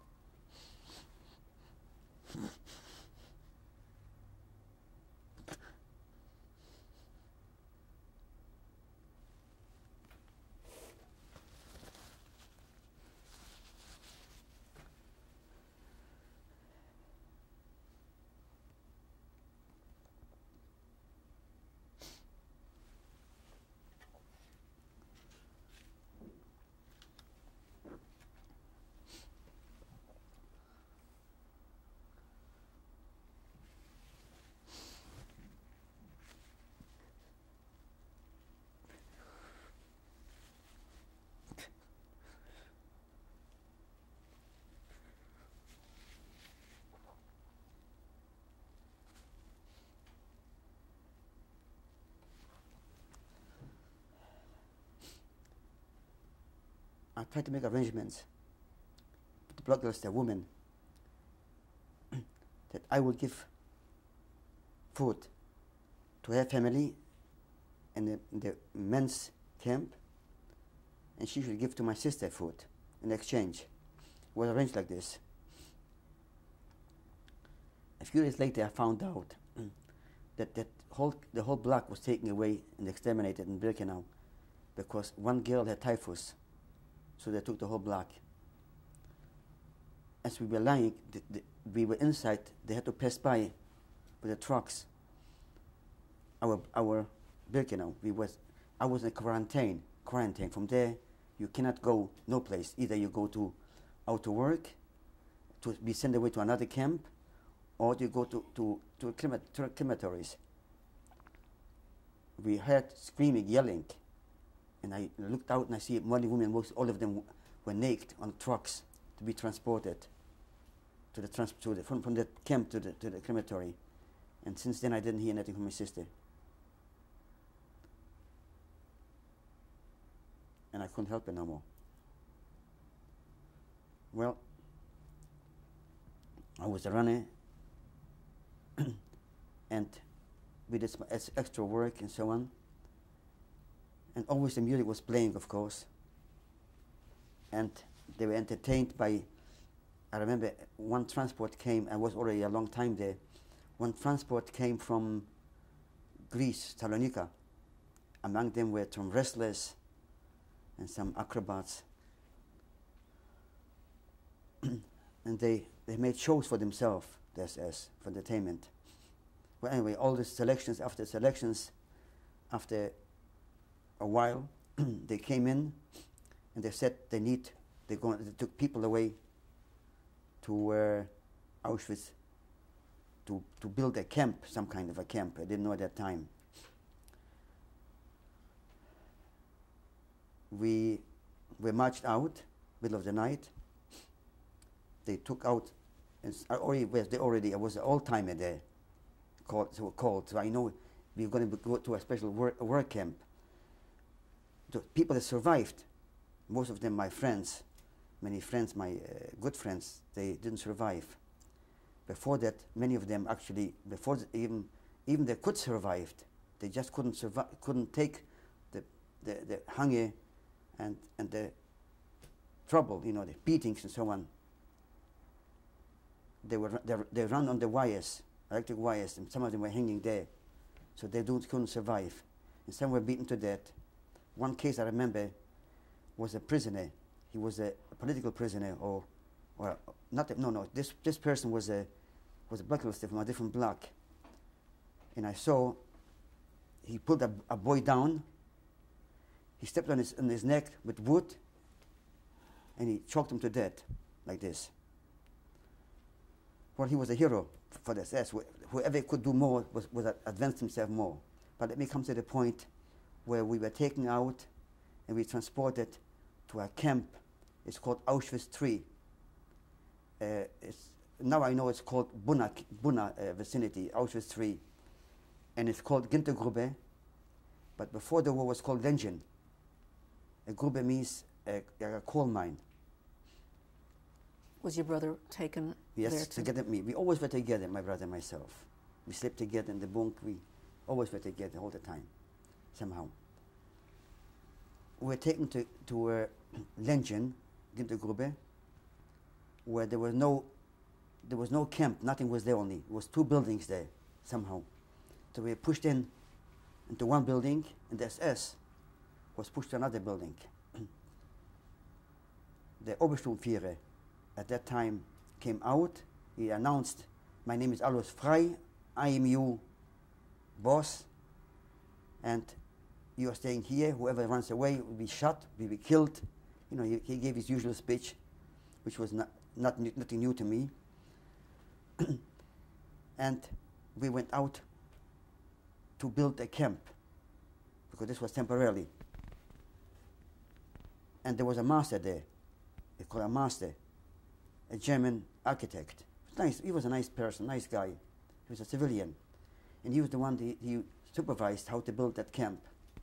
I tried to make arrangements with the blockbuster woman that I would give food to her family in the, in the men's camp, and she should give to my sister food in exchange. It was arranged like this. A few days later, I found out that, that whole, the whole block was taken away and exterminated in Birkenau because one girl had typhus. So they took the whole block. As we were lying, the, the, we were inside. They had to pass by with the trucks. Our our Birkenau. We was I was in quarantine. Quarantine. From there, you cannot go no place. Either you go to out to work, to be sent away to another camp, or you go to to to crematories. We heard screaming, yelling. And I looked out and I see many women, most all of them were naked on trucks to be transported to the, trans to the from, from the camp to the, to the crematory. And since then I didn't hear anything from my sister. And I couldn't help it no more. well, I was a runner, and we did some ex extra work and so on. And always the music was playing, of course. And they were entertained by, I remember one transport came, I was already a long time there. One transport came from Greece, Salonika. Among them were some wrestlers and some acrobats. And they, they made shows for themselves, the S S, for entertainment. Well, anyway, all the selections, after selections, after a while, they came in and they said they need, they, go, they took people away to uh, Auschwitz to, to build a camp, some kind of a camp. I didn't know at that time. We, we marched out, middle of the night. They took out, and I already was there already, I was an old-timer there, called, so called, so I know we were going to go to a special work, work camp. The people that survived, most of them my friends, many friends, my uh, good friends, they didn't survive. Before that, many of them actually, before the, even even they could survive, they just couldn't survive, couldn't take the, the, the hunger and, and the trouble, you know, the beatings and so on. They were they, they ran on the wires, electric wires, and some of them were hanging there, so they don't couldn't survive, and some were beaten to death. One case I remember was a prisoner. He was a, a political prisoner, or, or not. A, no, no. This this person was a was a blacklisted from a different block, and I saw he pulled a, a boy down. He stepped on his on his neck with wood, and he choked him to death, like this. Well, he was a hero for the S S. Whoever could do more was, was advanced himself more. But let me come to the point where we were taken out and we transported to a camp. It's called Auschwitz three. Uh, it's, now I know it's called Buna, Buna uh, vicinity, Auschwitz three. And it's called Gintergrube. But before the war it was called Lenjen. A grube means a, a coal mine. Was your brother taken yes, there too? together with me. We always were together, my brother and myself. We slept together in the bunk. We always were together all the time, somehow. We were taken to, to uh, Lenjen, Gintergrube, where there was no there was no camp, nothing was there only. It was two buildings there, somehow. So we were pushed in into one building, and the S S was pushed to another building. The Obersturmführer at that time came out. He announced, "My name is Alois Frey, I am your boss, and you are staying here. Whoever runs away will be shot, will be killed." You know, he, he gave his usual speech, which was not, not new, nothing new to me. And we went out to build a camp, because this was temporarily. And there was a master there. They called a master, a German architect. Nice. He was a nice person, nice guy. He was a civilian. And he was the one that he supervised how to build that camp.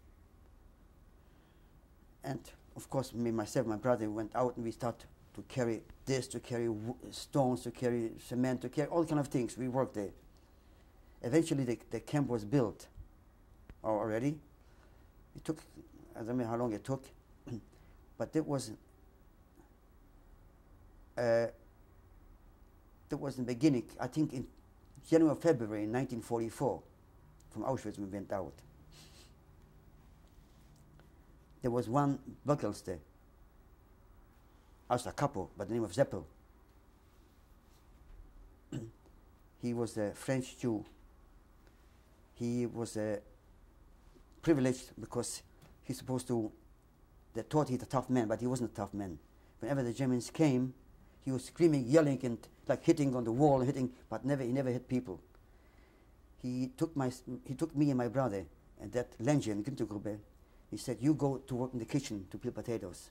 And of course, me, myself, my brother went out and we started to carry this, to carry w stones, to carry cement, to carry all kind of things. We worked there. Eventually, the, the camp was built already. It took, I don't know how long it took, but it was, uh, that was in the beginning, I think in January or February nineteen forty-four, from Auschwitz we went out. There was one Buckelste, also a couple, by the name of Zeppel. He was a French Jew. He was uh, privileged because he's supposed to, they thought he's a tough man, but he wasn't a tough man. Whenever the Germans came, he was screaming, yelling, and like hitting on the wall, hitting, but never, he never hit people. He took, my, he took me and my brother, and that Lenjen, Gintergrube, he said, "You go to work in the kitchen to peel potatoes."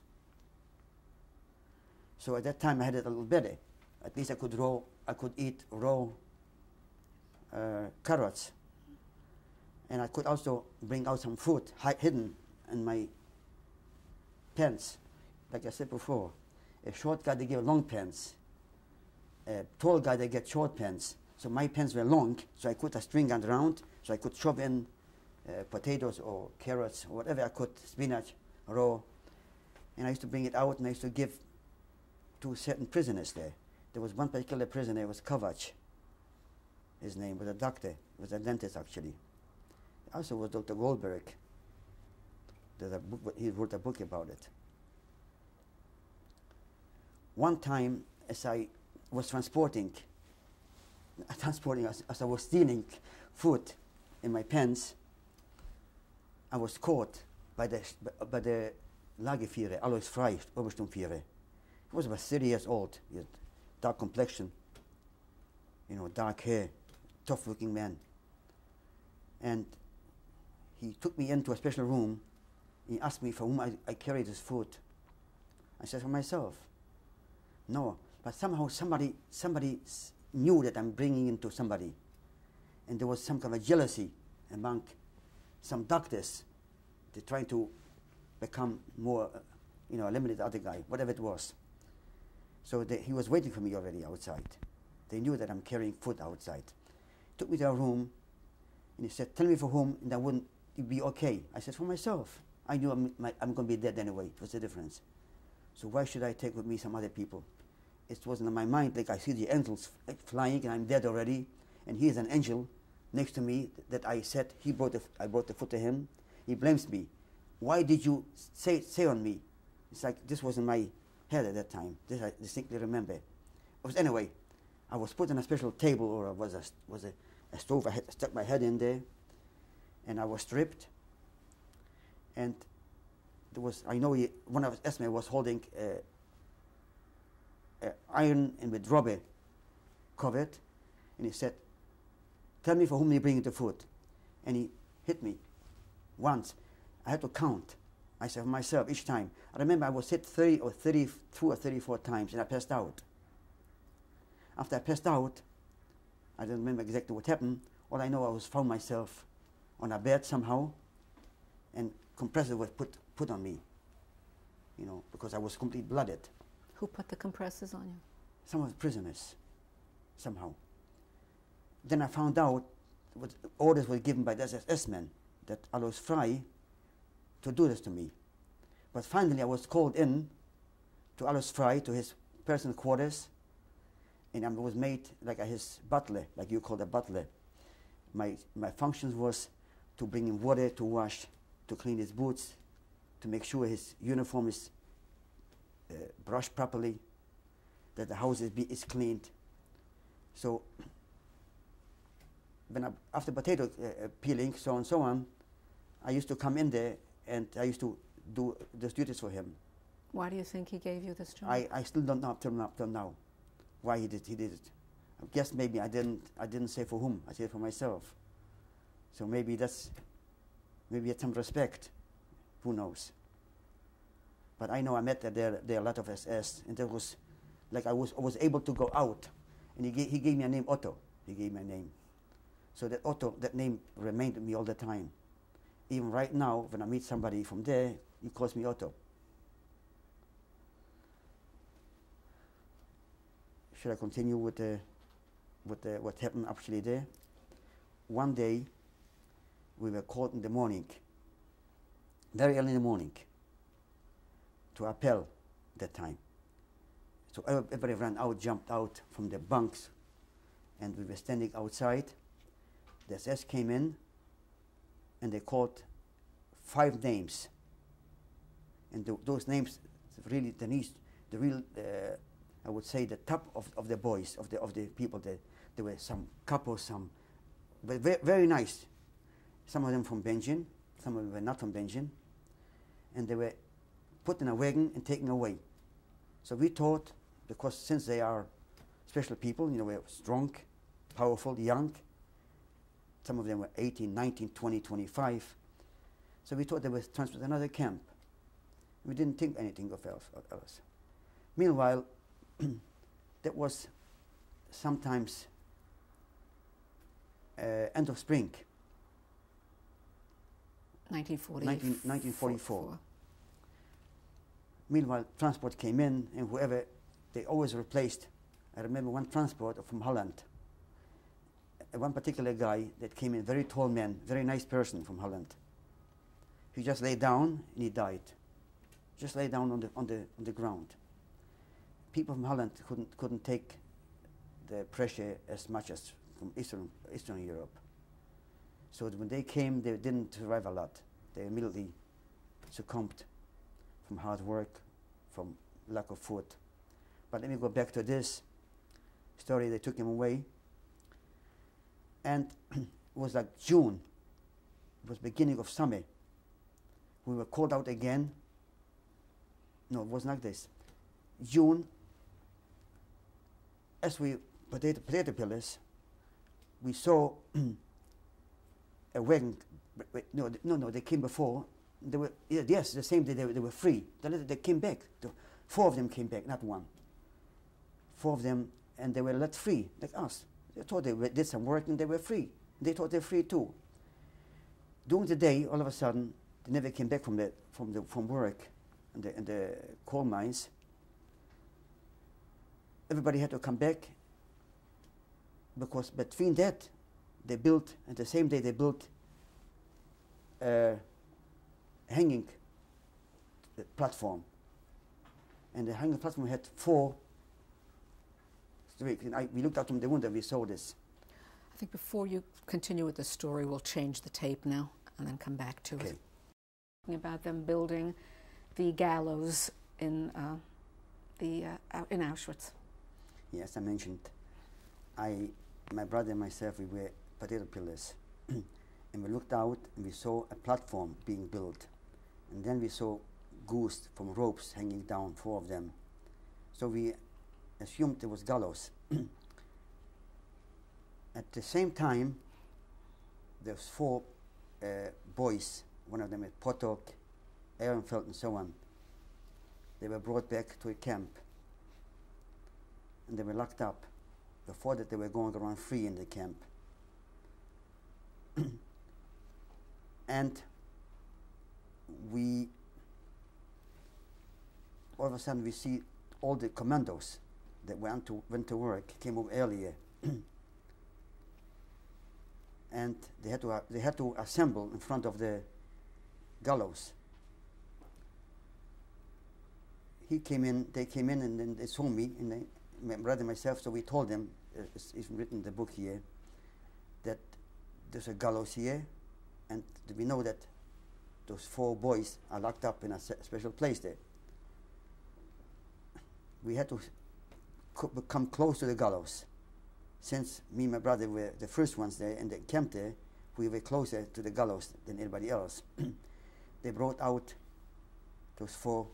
So at that time I had it a little better. At least I could raw, I could eat raw uh, carrots. And I could also bring out some food hidden in my pants, like I said before. A short guy, they give long pants. A tall guy, they get short pants. So my pants were long, so I put a string around, so I could shove in uh, potatoes or carrots or whatever I could, spinach, raw. And I used to bring it out and I used to give to certain prisoners there. There was one particular prisoner, it was Kovac. His name was a doctor, was a dentist actually. Also was Doctor Goldberg. There's a book, he wrote a book about it. One time, as I was transporting, transporting as, as I was stealing food in my pants, I was caught by the by the Lagerführer, Alois Frey, Obersturmführer. He was about thirty years old, he had dark complexion, you know, dark hair, tough-looking man. And he took me into a special room. He asked me for whom I, I carried this food. I said, for myself. No, but somehow somebody, somebody knew that I'm bringing into somebody. And there was some kind of jealousy among some doctors. They're trying to become more, uh, you know, eliminate the other guy, whatever it was. So they, he was waiting for me already outside. They knew that I'm carrying food outside. Took me to a room, and he said, tell me for whom, and I wouldn't be okay. I said, for myself. I knew I'm, my, I'm going to be dead anyway. What's the difference? So why should I take with me some other people? It wasn't in my mind, like I see the angels flying and I'm dead already, and here's an angel next to me that I said, he brought the, I brought the food to him. He blames me. Why did you say, say on me? It's like this was in my head at that time. This I distinctly remember. It was, anyway, I was put on a special table, or was a, was a, a stove. I had stuck my head in there, and I was stripped. And there was, I know he, one of his S-men was holding uh, uh, iron and with rubber covered, and he said, tell me for whom you bring the food. And he hit me once. I had to count. I said, for myself, each time. I remember I was hit thirty or thirty-two or thirty-four times, and I passed out. After I passed out, I don't remember exactly what happened. All I know, I was found myself on a bed somehow, and compressor was put, put on me, you know, because I was completely blooded. Who put the compressors on you? Some of the prisoners, somehow. Then I found out what orders were given by the S S men, that Alois Frey, to do this to me. But finally I was called in to Alois Frey, to his personal quarters, and I was made like a, his butler, like you call a butler. My, my functions was to bring him water to wash, to clean his boots, to make sure his uniform is uh, brushed properly, that the house is, be, is cleaned. So when I, after potato uh, peeling, so on and so on, I used to come in there and I used to do those duties for him. Why do you think he gave you this job? I, I still don't know up till now, till now why he did, he did it. I guess maybe I didn't, I didn't say for whom, I said for myself. So maybe that's, maybe it's some respect, who knows. But I know I met that there, there are a lot of S S, and there was, like I was, I was able to go out, and he gave, he gave me a name, Otto. He gave me a name. So that Otto, that name remained with me all the time. Even right now, when I meet somebody from there, he calls me Otto. Should I continue with, the, with the, what happened actually there? One day, we were called in the morning, very early in the morning, to appel that time. So everybody ran out, jumped out from the bunks, and we were standing outside. The S S came in, and they called five names. And the, those names, really, the, niece, the real, uh, I would say, the top of, of the boys, of the, of the people. That there were some couples, some, but very, very nice. Some of them from Benjin, some of them were not from Benjin. And they were put in a wagon and taken away. So we thought, because since they are special people, you know, we're strong, powerful, young, some of them were eighteen, nineteen, twenty, twenty-five. So we thought they were transferred to another camp. We didn't think anything of else. Of else. Meanwhile, that was sometimes uh, end of spring. nineteen forty. nineteen, nineteen forty-four. Meanwhile, transport came in, and whoever, they always replaced. I remember one transport from Holland. Uh, one particular guy that came in, very tall man, very nice person from Holland. He just lay down and he died. Just lay down on the on the on the ground. People from Holland couldn't couldn't take the pressure as much as from Eastern Eastern Europe. So when they came, they didn't survive a lot. They immediately succumbed from hard work, from lack of food. But let me go back to this story. They took him away, and it was like June. It was beginning of summer. We were called out again. No, it wasn't like this. June, as we potato, potato peelers, we saw a wagon. No, no, no, they came before. They were, yes, the same day they, they were free. They, they came back. Four of them came back, not one. Four of them, and they were let free, like us. They thought they were, did some work and they were free. They thought they were free too. During the day, all of a sudden, they never came back from the from the from work in the in the coal mines. Everybody had to come back because between that, they built, and the same day they built a hanging platform. And the hanging platform had four streaks. And I, we looked out from the window, we saw this. I think before you continue with the story, we'll change the tape now and then come back to okay. it. About them building the gallows in uh, the uh, in Auschwitz. Yes, I mentioned. I, my brother and myself, we were potato peelers, and we looked out and we saw a platform being built, and then we saw goose from ropes hanging down, four of them. So we assumed it was gallows. At the same time, there's four uh, boys. One of them at Potok, Ehrenfeld, and so on. They were brought back to a camp, and they were locked up. Before that, they were going around free in the camp. And we, all of a sudden, we see all the commandos that went to went to work came home earlier, and they had to uh, they had to assemble in front of the gallows. He came in, they came in, and then they saw me, and they, my brother and myself, so we told them, uh, it's, it's written in the book here, that there's a gallows here, and we know that those four boys are locked up in a se special place there. We had to co come close to the gallows. Since me and my brother were the first ones there and they camped there, we were closer to the gallows than anybody else. They brought out those four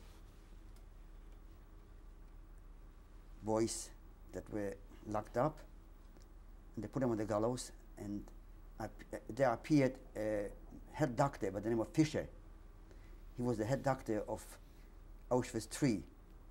boys that were locked up, and they put them on the gallows, and uh, there appeared a head doctor by the name of Fisher. He was the head doctor of Auschwitz three.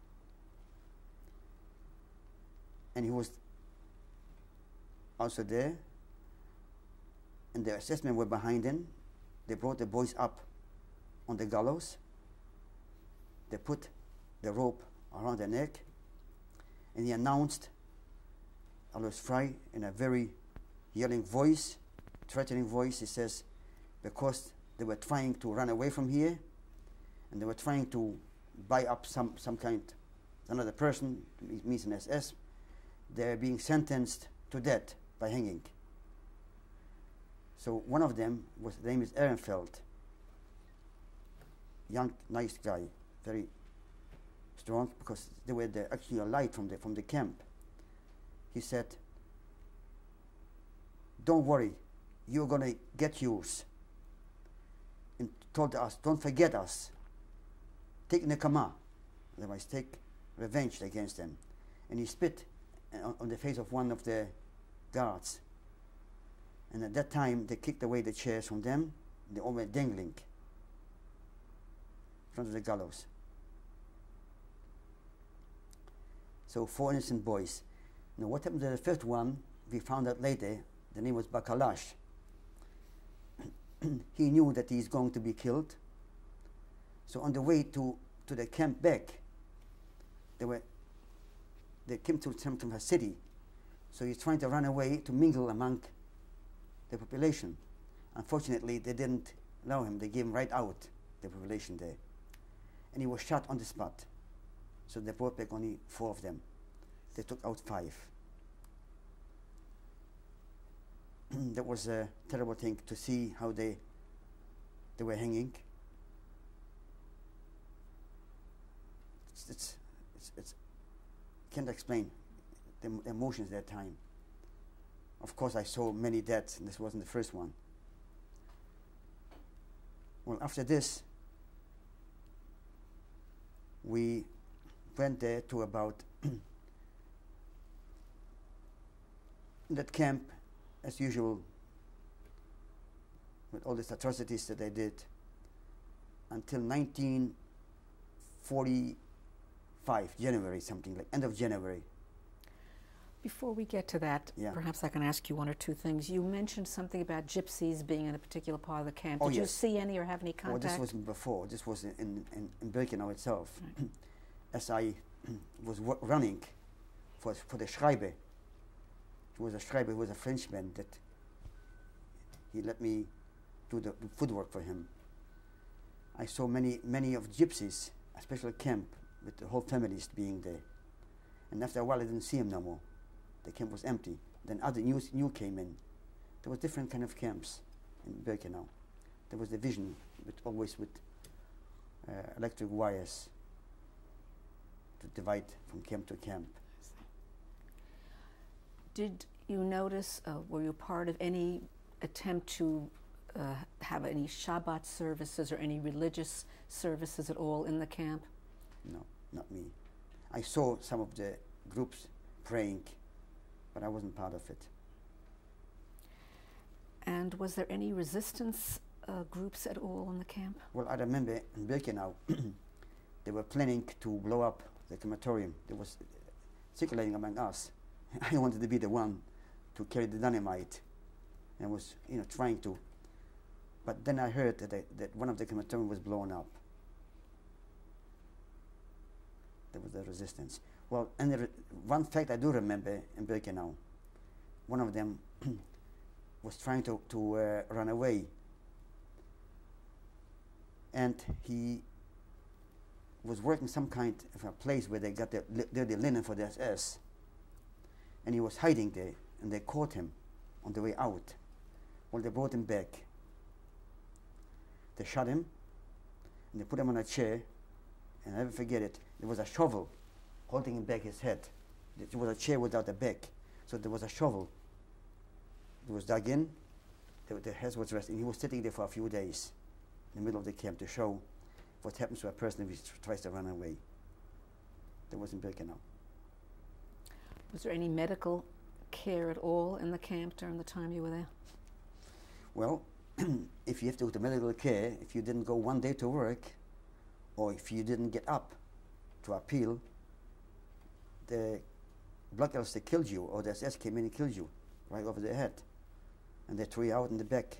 And he was also there, and the assessment were behind him. They brought the boys up on the gallows. They put the rope around their neck, and he announced, Alois Frey, in a very yelling voice, threatening voice, he says, because they were trying to run away from here, and they were trying to buy up some, some kind, another person, means an S S, they're being sentenced to death by hanging. So one of them, was, the name is Ehrenfeld, young, nice guy, very strong, because they were the, actually a light from the, from the camp. He said, don't worry, you're going to get yours. And told us, don't forget us. Take nekama, otherwise take revenge against them. And he spit on, on the face of one of the guards. And at that time, they kicked away the chairs from them. They all were dangling in front of the gallows. So four innocent boys. Now what happened to the fifth one, we found out later, the name was Bakalash. He knew that he's going to be killed. So on the way to, to the camp back, they were they came to some from a city, so he's trying to run away to mingle among the population. Unfortunately, they didn't allow him. They gave him right out, the population there, and he was shot on the spot. So they brought back only four of them. They took out five. That was a terrible thing to see how they they were hanging. It's it's it's, it's can't explain the, the emotions that time. Of course, I saw many deaths, and this wasn't the first one. Well, after this, we went there to about that camp, as usual, with all these atrocities that they did, until nineteen forty-five, January, something like end of January. Before we get to that, Yeah. perhaps I can ask you one or two things. You mentioned something about gypsies being in a particular part of the camp. Oh, Did you yes. see any or have any contact? Well, this wasn't before. This was in, in, in, in Birkenau itself. Right. As I was w running for, for the Schreiber, he was a Schreiber, he was a Frenchman, that he let me do the, the footwork for him. I saw many, many of gypsies, especially camp, with the whole families being there. And after a while, I didn't see him no more. The camp was empty. Then other new, new came in. There was different kind of camps in Birkenau. There was division, with always with uh, electric wires to divide from camp to camp. Did you notice, uh, were you part of any attempt to uh, have any Shabbat services or any religious services at all in the camp? No, not me. I saw some of the groups praying, but I wasn't part of it. And was there any resistance uh, groups at all in the camp? Well, I remember in Birkenau, they were planning to blow up the crematorium. It was circulating among us. I wanted to be the one to carry the dynamite, and was, you know, trying to. But then I heard that, I, that one of the crematorium was blown up. There was the resistance. Well, and the, one fact I do remember in Birkenau, one of them was trying to, to uh, run away, and he was working some kind of a place where they got the, li the linen for the S S, and he was hiding there, and they caught him on the way out. Well, they brought him back. They shot him, and they put him on a chair, and I never forget it, there was a shovel holding him back his head. It was a chair without a back, so there was a shovel. It was dug in, the, the head was resting. He was sitting there for a few days in the middle of the camp to show what happens to a person if he tries to run away. That was in Birkenau. Was there any medical care at all in the camp during the time you were there? Well, if you have to go to medical care, if you didn't go one day to work, or if you didn't get up to appeal, the blood officer killed you, or the S S came in and killed you right over the head, and they threw you out in the back.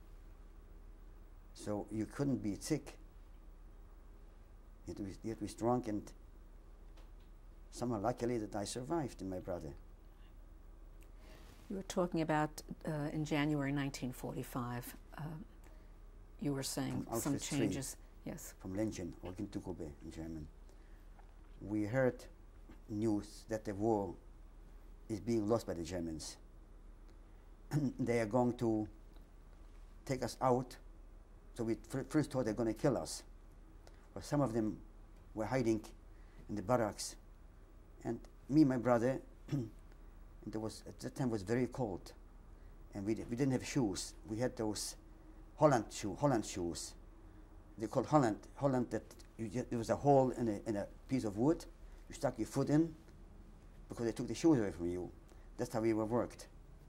So you couldn't be sick. You had to be, you had to be strong, and somehow luckily that I survived, and my brother. You were talking about uh, in January nineteen forty-five, uh, you were saying From some Auschwitz three. changes. Yes. From Lenchen, or Gintukube in German. We heard news that the war is being lost by the Germans. They are going to take us out, so we first thought they're going to kill us. But some of them were hiding in the barracks. And me and my brother, and there was, at that time it was very cold, and we, we didn't have shoes. We had those Holland, shoe, Holland shoes. They called Holland, Holland that you just, it was a hole in a, in a piece of wood. You stuck your foot in because they took the shoes away from you. That's how we were worked.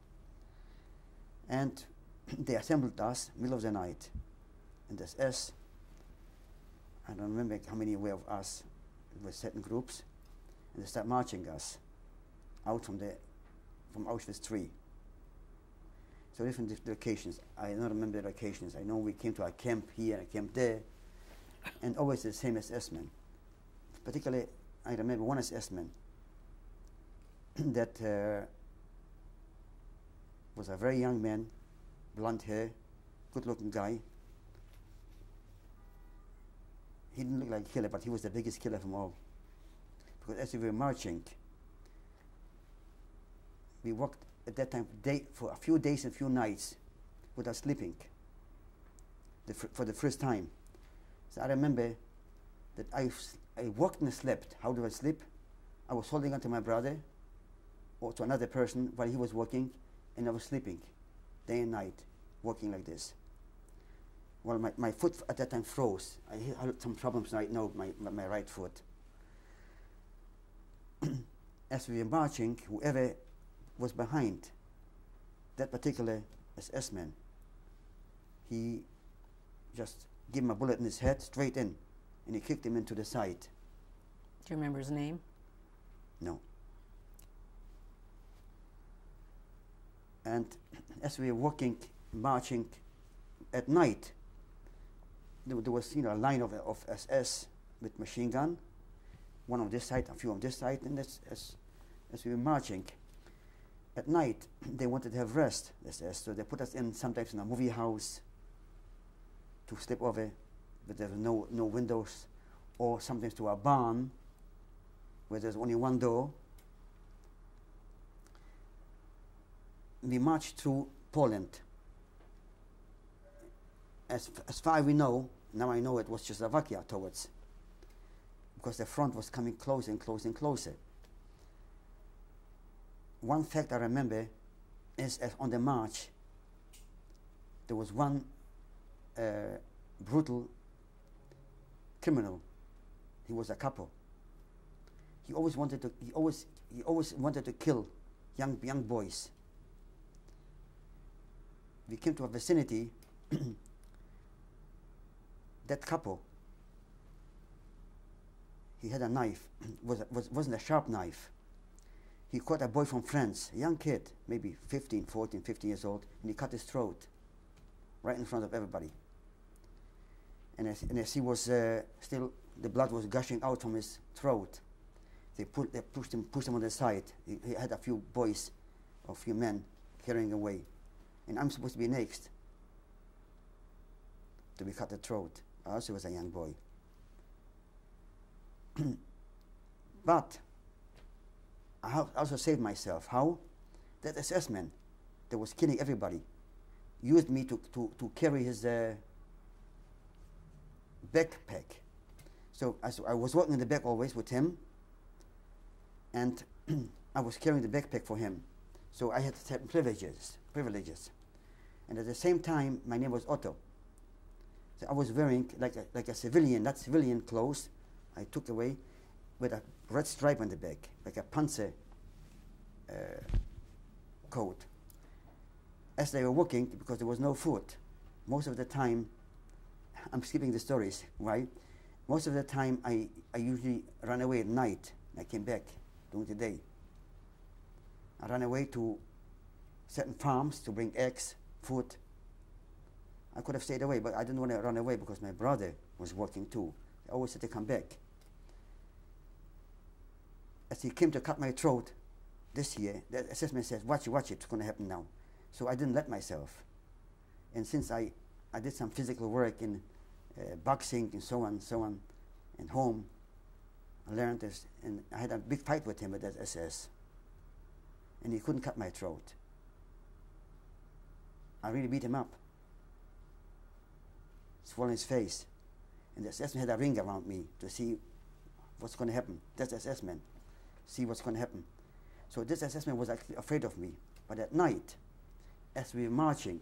And they assembled us middle of the night. And this S, I don't remember how many were of us. It was set in groups, and they started marching us out from the from Auschwitz three. So different locations. I don't remember the locations. I know we came to a camp here and a camp there, and always the same S S men. particularly, I remember one S S man that uh, was a very young man, blonde hair, good-looking guy. He didn't look like a killer, but he was the biggest killer of them all. Because as we were marching, we walked at that time day, for a few days and a few nights without sleeping the fr for the first time. So I remember that I, I walked and slept. How do I sleep? I was holding on to my brother or to another person while he was walking, and I was sleeping day and night, walking like this. Well, my, my foot at that time froze. I had some problems right now, my, my, my right foot. As we were marching, whoever was behind that particular S S man, he just gave him a bullet in his head, straight in, and he kicked him into the side. Do you remember his name? No. And as we were walking, marching at night, there, there was, you know, a line of, of S S with machine gun, one on this side, a few on this side, and as, as, as we were marching, at night, they wanted to have rest, S S, so they put us in sometimes in a movie house to sleep over, but there were no, no windows, or sometimes to a barn where there's only one door. We marched through Poland. As, as far as we know, now I know it was Czechoslovakia towards, because the front was coming closer and closer and closer. One fact I remember is as on the march, there was one uh, brutal criminal. He was a couple. He always wanted to. He always. He always wanted to kill young young boys. We came to a vicinity. That couple. He had a knife. was was wasn't a sharp knife. He caught a boy from France, a young kid, maybe fifteen, fourteen, fifteen years old, and he cut his throat right in front of everybody. And as, and as he was uh, still, the blood was gushing out from his throat, they, put, they pushed, him, pushed him on the side. He, he had a few boys, or a few men, carrying away. And I'm supposed to be next to be cut the throat. I also was a young boy. But I also saved myself. How? That S S man that was killing everybody used me to, to, to carry his uh, backpack. So I, so I was walking in the back always with him, and I was carrying the backpack for him. So I had certain privileges, privileges. And at the same time, my name was Otto. So I was wearing like a, like a civilian, not civilian clothes, I took away, with a red stripe on the back, like a panzer uh, coat. As they were walking, because there was no food, most of the time, I'm skipping the stories, right? Most of the time, I, I usually run away at night. I came back during the day. I ran away to certain farms to bring eggs, food. I could have stayed away, but I didn't want to run away because my brother was working too. I always had to come back. As he came to cut my throat this year, the assessment says, watch it, watch it, it's going to happen now. So I didn't let myself. And since I, I did some physical work in uh, boxing and so on and so on, and home, I learned this, and I had a big fight with him at that S S. And he couldn't cut my throat. I really beat him up. Swollen his face. And the assessment had a ring around me to see what's going to happen. That's the assessment. See what's going to happen. So this assessment was actually afraid of me. But at night, as we were marching,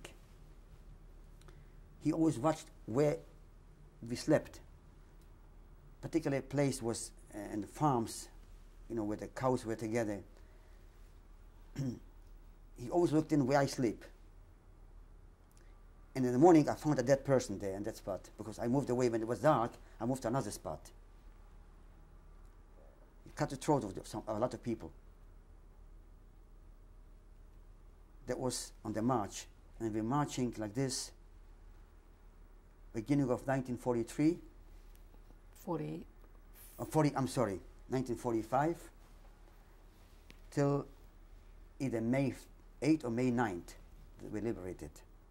he always watched where we slept. Particular place was uh, in the farms, you know, where the cows were together. He always looked in where I sleep. And in the morning, I found a dead person there in that spot, because I moved away when it was dark. I moved to another spot. He cut the throat of the, some, a lot of people. That was on the march. And we were marching like this, beginning of nineteen forty-three. forty, uh, forty, I'm sorry, nineteen forty-five till either May eighth or May ninth that we liberated.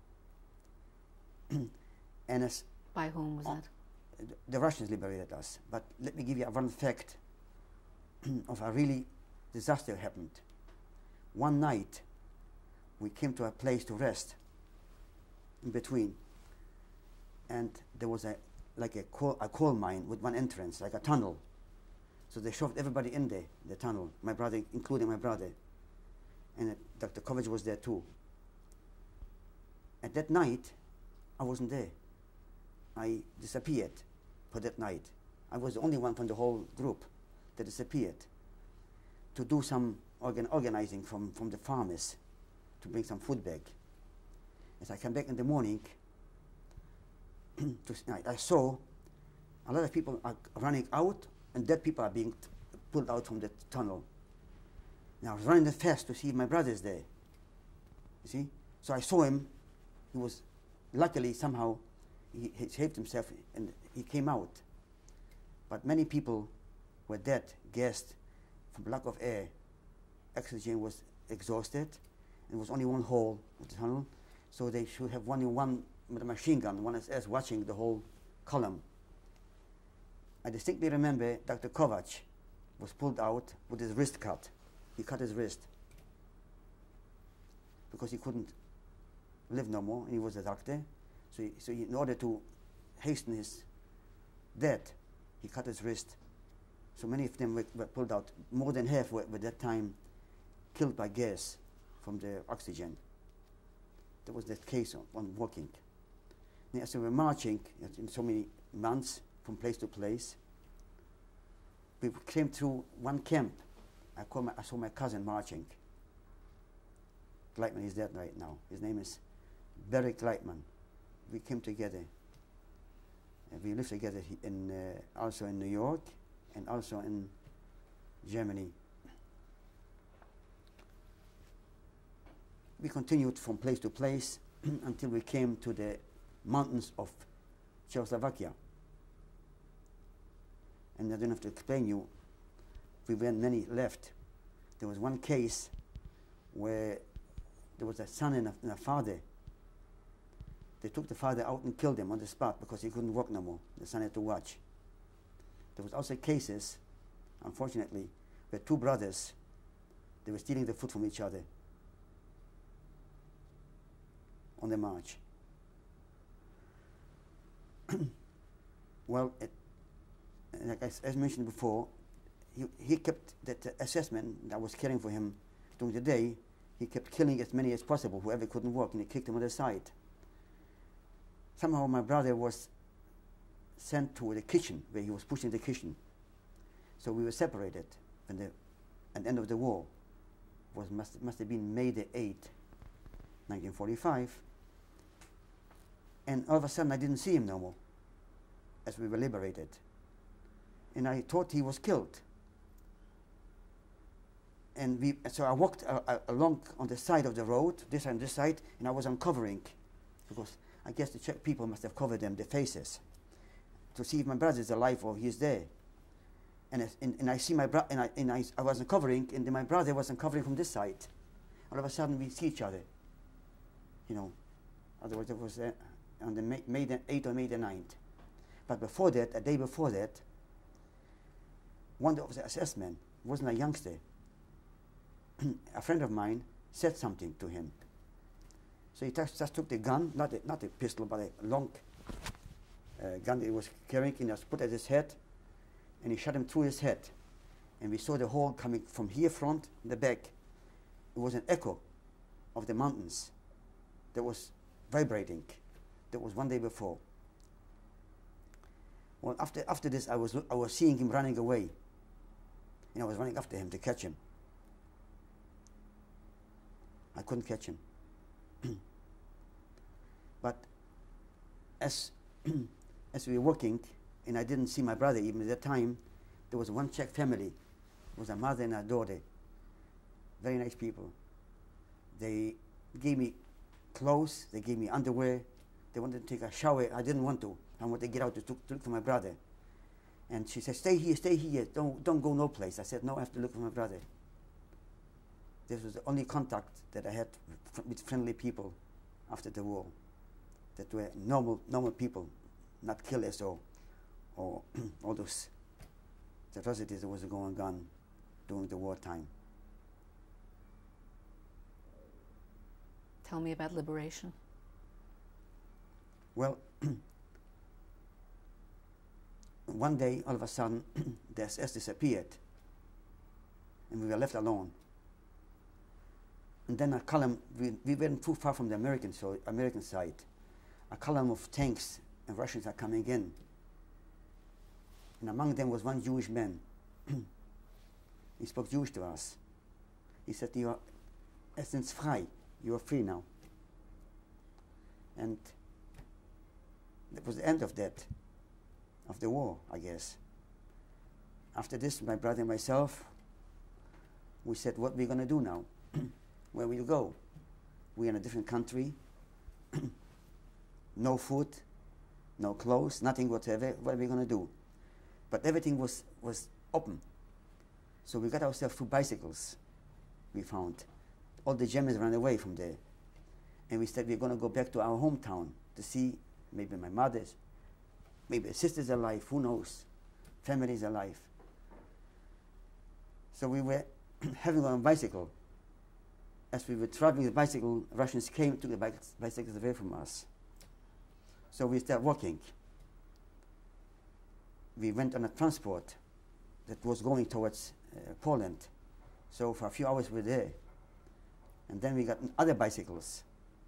And as By whom was uh, that? the, the Russians liberated us. But let me give you one fact of a really disaster happened. One night we came to a place to rest in between, and there was a like a coal, a coal mine with one entrance, like a tunnel. So they shoved everybody in there, the tunnel, my brother, including my brother. And uh, Doctor Kovac was there too. At that night, I wasn't there. I disappeared for that night. I was the only one from the whole group that disappeared to do some organ organizing from, from the farmers to bring some food back. As I came back in the morning, to, I, I saw a lot of people are running out, and dead people are being t pulled out from the tunnel. And I was running fast to see if my brother is there. You see? So I saw him. He was, luckily, somehow, he, he saved himself and he came out. But many people were dead, gassed from lack of air. Oxygen was exhausted, and there was only one hole of the tunnel. So they should have one in one with a machine gun, one S S watching the whole column. I distinctly remember Doctor Kovac was pulled out with his wrist cut. He cut his wrist because he couldn't live no more, and he was a doctor. So, he, so he, in order to hasten his death, he cut his wrist. So many of them were, were pulled out. More than half were, were at that time killed by gas from the oxygen. That was the case on, on walking. And as we were marching in so many months from place to place, we came through one camp. I, call my, I saw my cousin marching. Gleitman is dead right now. His name is Barry Gleitman. We came together. And we lived together in, uh, also in New York and also in Germany. We continued from place to place until we came to the mountains of Czechoslovakia. And I don't have to explain you, we went many left. There was one case where there was a son and a, and a father. They took the father out and killed him on the spot because he couldn't walk no more. The son had to watch. There was also cases, unfortunately, where two brothers, they were stealing the food from each other on the march. Well, it, like I, as mentioned before, he, he kept that uh, assessment that was caring for him during the day. He kept killing as many as possible, whoever couldn't walk, and he kicked them on the side. Somehow my brother was sent to the kitchen, where he was pushing the kitchen. So we were separated. And the, at the end of the war was must, must have been May the eighth, nineteen forty-five. And all of a sudden I didn't see him no more as we were liberated. And I thought he was killed. And we, so I walked uh, uh, along on the side of the road, this and this side, and I was uncovering, because I guess the Czech people must have covered them, their faces, to see if my brother is alive or he is there. And, as, and, and I see my brother, and, I, and I, I was uncovering, and then my brother was uncovering from this side. All of a sudden we see each other, you know. Otherwise it was uh, on the May, May the eighth or May the ninth. But before that, a day before that, one of the assessment wasn't a youngster. A friend of mine said something to him. So he just, just took the gun, not a, not a pistol, but a long uh, gun that he was carrying, and was put at his head, and he shot him through his head. And we saw the hole coming from here front, the back. It was an echo of the mountains that was vibrating. That was one day before. Well, after, after this, I was, I was seeing him running away. And I was running after him to catch him. I couldn't catch him. But as, as we were walking, and I didn't see my brother even at that time, there was one Czech family. It was a mother and a daughter. Very nice people. They gave me clothes, they gave me underwear. They wanted to take a shower. I didn't want to. I wanted to get out to, to look for my brother. And she said, stay here, stay here, don't, don't go no place. I said, no, I have to look for my brother. This was the only contact that I had with friendly people after the war, that were normal, normal people, not killers or, or all those atrocities that was going on during the wartime. Tell me about liberation. Well, one day, all of a sudden, the S S disappeared, and we were left alone. And then a column, we, we weren't too far from the American, so American side. A column of tanks and Russians are coming in. And among them was one Jewish man. He spoke Jewish to us. He said, you are essence frei, you are free now. And that was the end of that, of the war, I guess. After this, my brother and myself, we said, what are we going to do now? Where will you go? We're in a different country, no food, no clothes, nothing whatever. What are we going to do? But everything was, was open. So we got ourselves two bicycles, we found. All the Germans ran away from there. And we said we're going to go back to our hometown to see maybe my mother's, maybe a sister's alive, who knows, family's alive. So we were having on a bicycle. As we were traveling the bicycle, Russians came, took the bike, bicycles away from us. So we started walking. We went on a transport that was going towards uh, Poland. So for a few hours we were there. And then we got other bicycles.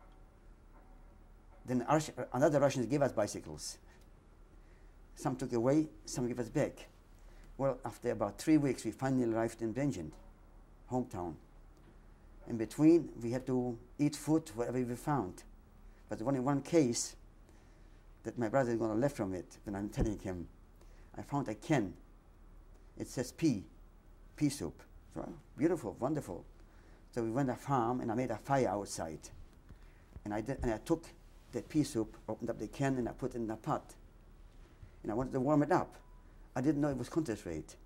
Then Rus another Russians gave us bicycles. Some took away, some gave us back. Well, after about three weeks, we finally arrived in Benjen, hometown. In between, we had to eat food wherever we found. But only one case that my brother is going to left from it, when I'm telling him, I found a can. It says pea, pea soup. So, beautiful, wonderful. So we went to a farm, and I made a fire outside. And I, did, and I took the pea soup, opened up the can, and I put it in a pot. And I wanted to warm it up. I didn't know it was concentrate.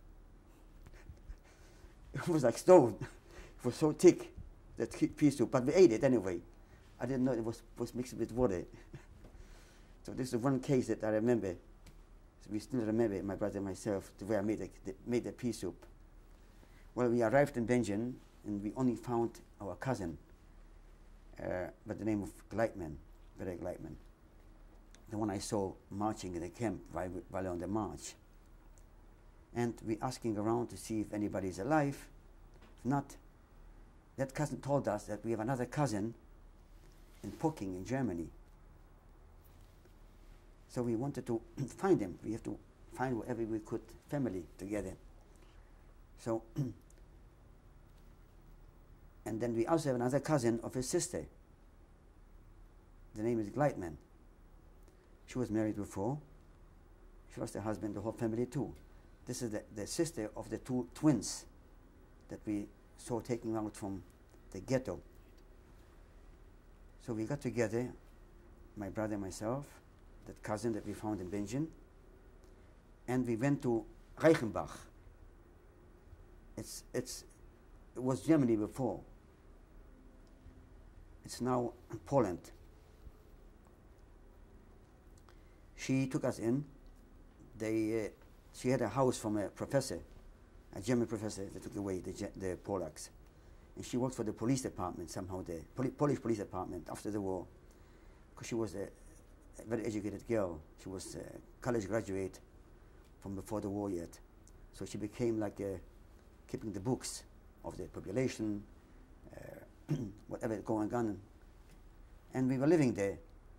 It was like stone. It was so thick, that pea soup, but we ate it anyway. I didn't know it was, was mixed with water. So this is one case that I remember. So we still remember, my brother and myself, the way I made the, the, made the pea soup. Well, we arrived in Benjen, and we only found our cousin uh, by the name of Gleitman, Berry Gleitman, the one I saw marching in the camp while, while on the march. And we asking around to see if anybody's alive. If not, that cousin told us that we have another cousin in Poking in Germany. So we wanted to find him. We have to find wherever we could, family together. So, and then we also have another cousin of his sister. The name is Gleitman. She was married before. She lost her husband, the whole family too. This is the, the sister of the two twins that we saw taking out from the ghetto. So we got together, my brother and myself, that cousin that we found in Benjen, and we went to Reichenbach. It's, it's, it was Germany before. It's now Poland. She took us in. They, uh, she had a house from a professor, a German professor that took away the, the Polacks. And she worked for the police department somehow, the Poli Polish police department after the war, because she was a, a very educated girl. She was a college graduate from before the war yet. So she became like a, keeping the books of the population, uh, whatever going on. And we were living there.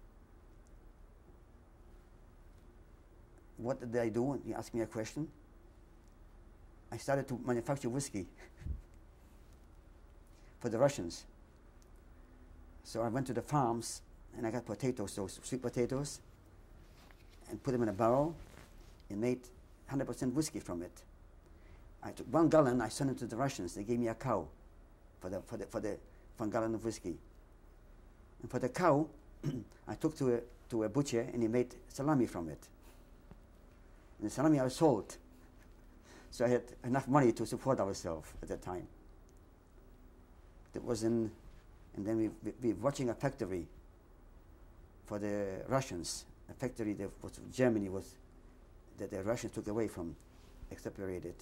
What did I do? You asked me a question. I started to manufacture whiskey for the Russians. So I went to the farms and I got potatoes, those sweet potatoes, and put them in a barrel and made one hundred percent whiskey from it. I took one gallon, I sent it to the Russians. They gave me a cow for the for the for the one gallon of whiskey. And for the cow, I took to a to a butcher and he made salami from it. And the salami I sold. So I had enough money to support ourselves at that time. That was in, and then we, we, we were watching a factory for the Russians, a factory that was Germany was, that the Russians took away from, expropriated.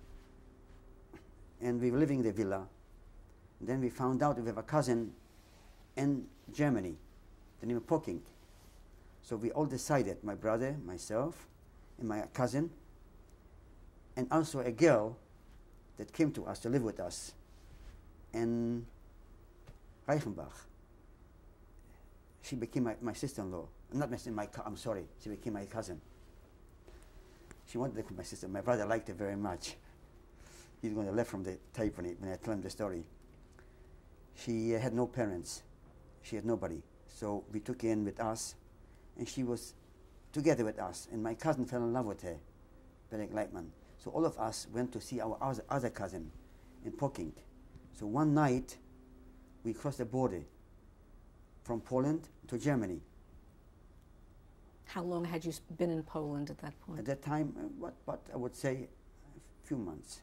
And we were living in the villa. And then we found out we have a cousin in Germany, the name of Poking. So we all decided, my brother, myself, and my cousin, and also a girl that came to us to live with us in Reichenbach. She became my, my sister-in-law. Not my sister, my I'm sorry, she became my cousin. She wanted to become my sister. My brother liked her very much. He's going to left from the tape when, he, when I tell him the story. She uh, had no parents. She had nobody. So we took her in with us, and she was together with us. And my cousin fell in love with her, Berek Leitman. So all of us went to see our other, other cousin in Poking. So one night, we crossed the border from Poland to Germany. How long had you been in Poland at that point? At that time, uh, what, what I would say, a few months.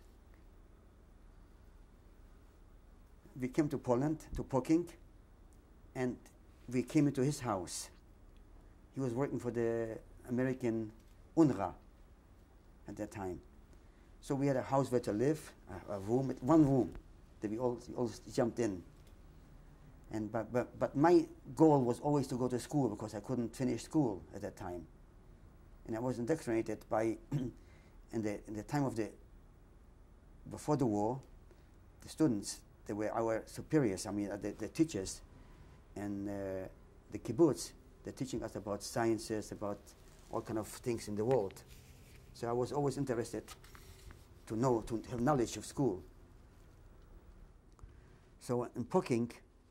We came to Poland, to Poking, and we came into his house. He was working for the American UNRWA at that time. So we had a house where to live, a, a room, one room that we all, all jumped in. And but, but, but my goal was always to go to school because I couldn't finish school at that time. And I was indoctrinated by, in the, in the time of the, before the war, the students, they were our superiors, I mean uh, the, the teachers, and uh, the kibbutz, they're teaching us about sciences, about all kind of things in the world. So I was always interested to know, to have knowledge of school. So in Poking,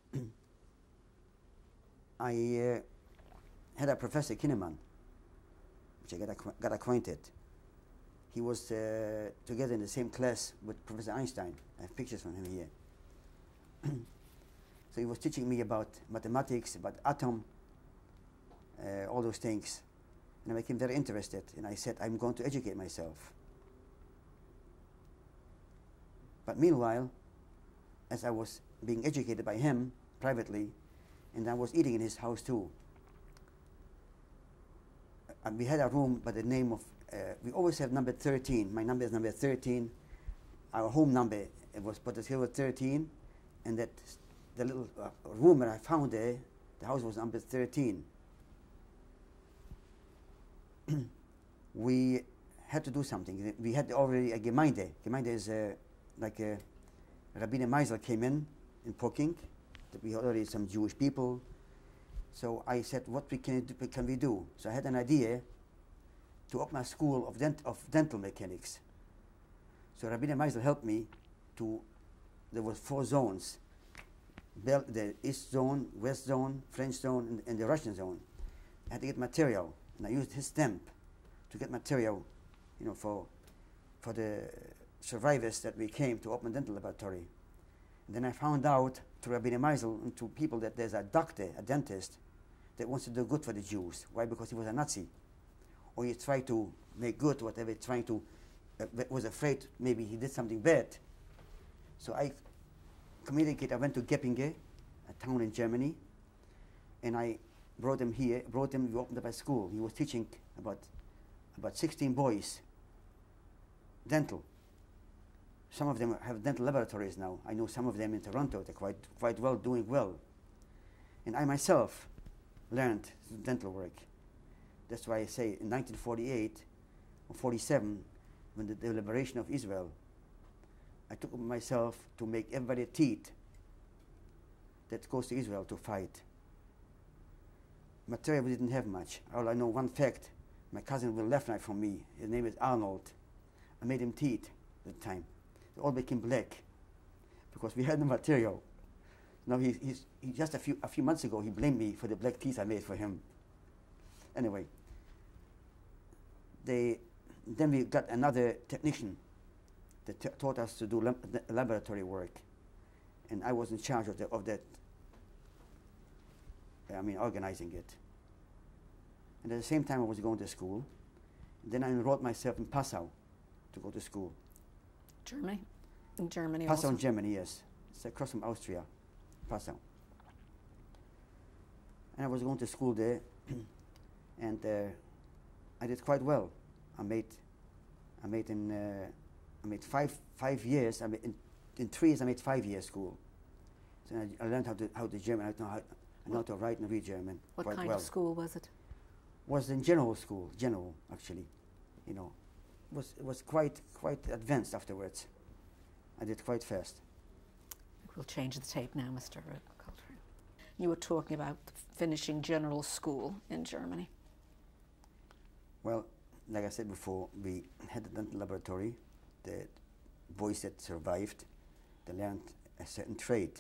I uh, had a professor, Kinneman, which I got, acqu got acquainted. He was uh, together in the same class with Professor Einstein. I have pictures from him here. So he was teaching me about mathematics, about atom, uh, all those things. And I became very interested, and I said, I'm going to educate myself. But meanwhile, as I was being educated by him privately, and I was eating in his house too, and we had a room by the name of, uh, we always have number thirteen. My number is number thirteen. Our home number, it was Potter's Hill thirteen, and that the little uh, room that I found there, the house was number thirteen. We had to do something. We had already a Gemeinde. Gemeinde is uh, like a Rabbiner Meisel came in in Poking. That we had already some Jewish people. So I said, what we can, do, can we do? So I had an idea to open a school of, dent of dental mechanics. So Rabbiner Meisel helped me to, there was four zones. Bel the East Zone, West Zone, French Zone, and, and the Russian Zone. I had to get material, and I used his stamp to get material, you know, for, for the survivors that we came to open a dental laboratory. And then I found out through Rabbiner Meisel and to people that there's a doctor, a dentist, that wants to do good for the Jews. Why? Because he was a Nazi. Or he tried to make good, whatever, trying to, uh, was afraid maybe he did something bad. So I communicated, I went to Geppinge, a town in Germany, and I brought him here, brought him, we opened up a school. He was teaching about, about sixteen boys, dental. Some of them have dental laboratories now. I know some of them in Toronto, they're quite, quite well, doing well. And I myself learned dental work. That's why I say in nineteen forty-eight or forty-seven, when the, the liberation of Israel, I took upon myself to make everybody teeth that goes to Israel to fight. Material we didn't have much. All I know, one fact, my cousin was left right from me. His name is Arnold. I made him teeth at the time. They all became black because we had the material. Now he, he's, he just a few, a few months ago, he blamed me for the black teeth I made for him. Anyway, they, then we got another technician that t taught us to do lab laboratory work. And I was in charge of, the, of that, I mean, organizing it. And at the same time I was going to school, Then I enrolled myself in Passau to go to school. Germany? In Germany Passau also? in Germany, yes. It's across from Austria, Passau. And I was going to school there, and uh, I did quite well. I made, I made in, uh, I made five five years. I made in, in three years I made five years school. So I, I learned how to how to German. I know how, I know how to write and read German What quite kind well. of school was it? Was in general school, general actually, you know. It was it was quite quite advanced afterwards. I did quite fast. I think we'll change the tape now, Mister Coltrane. You were talking about finishing general school in Germany. Well, like I said before, we had a dental laboratory. The boys that survived, they learned a certain trade.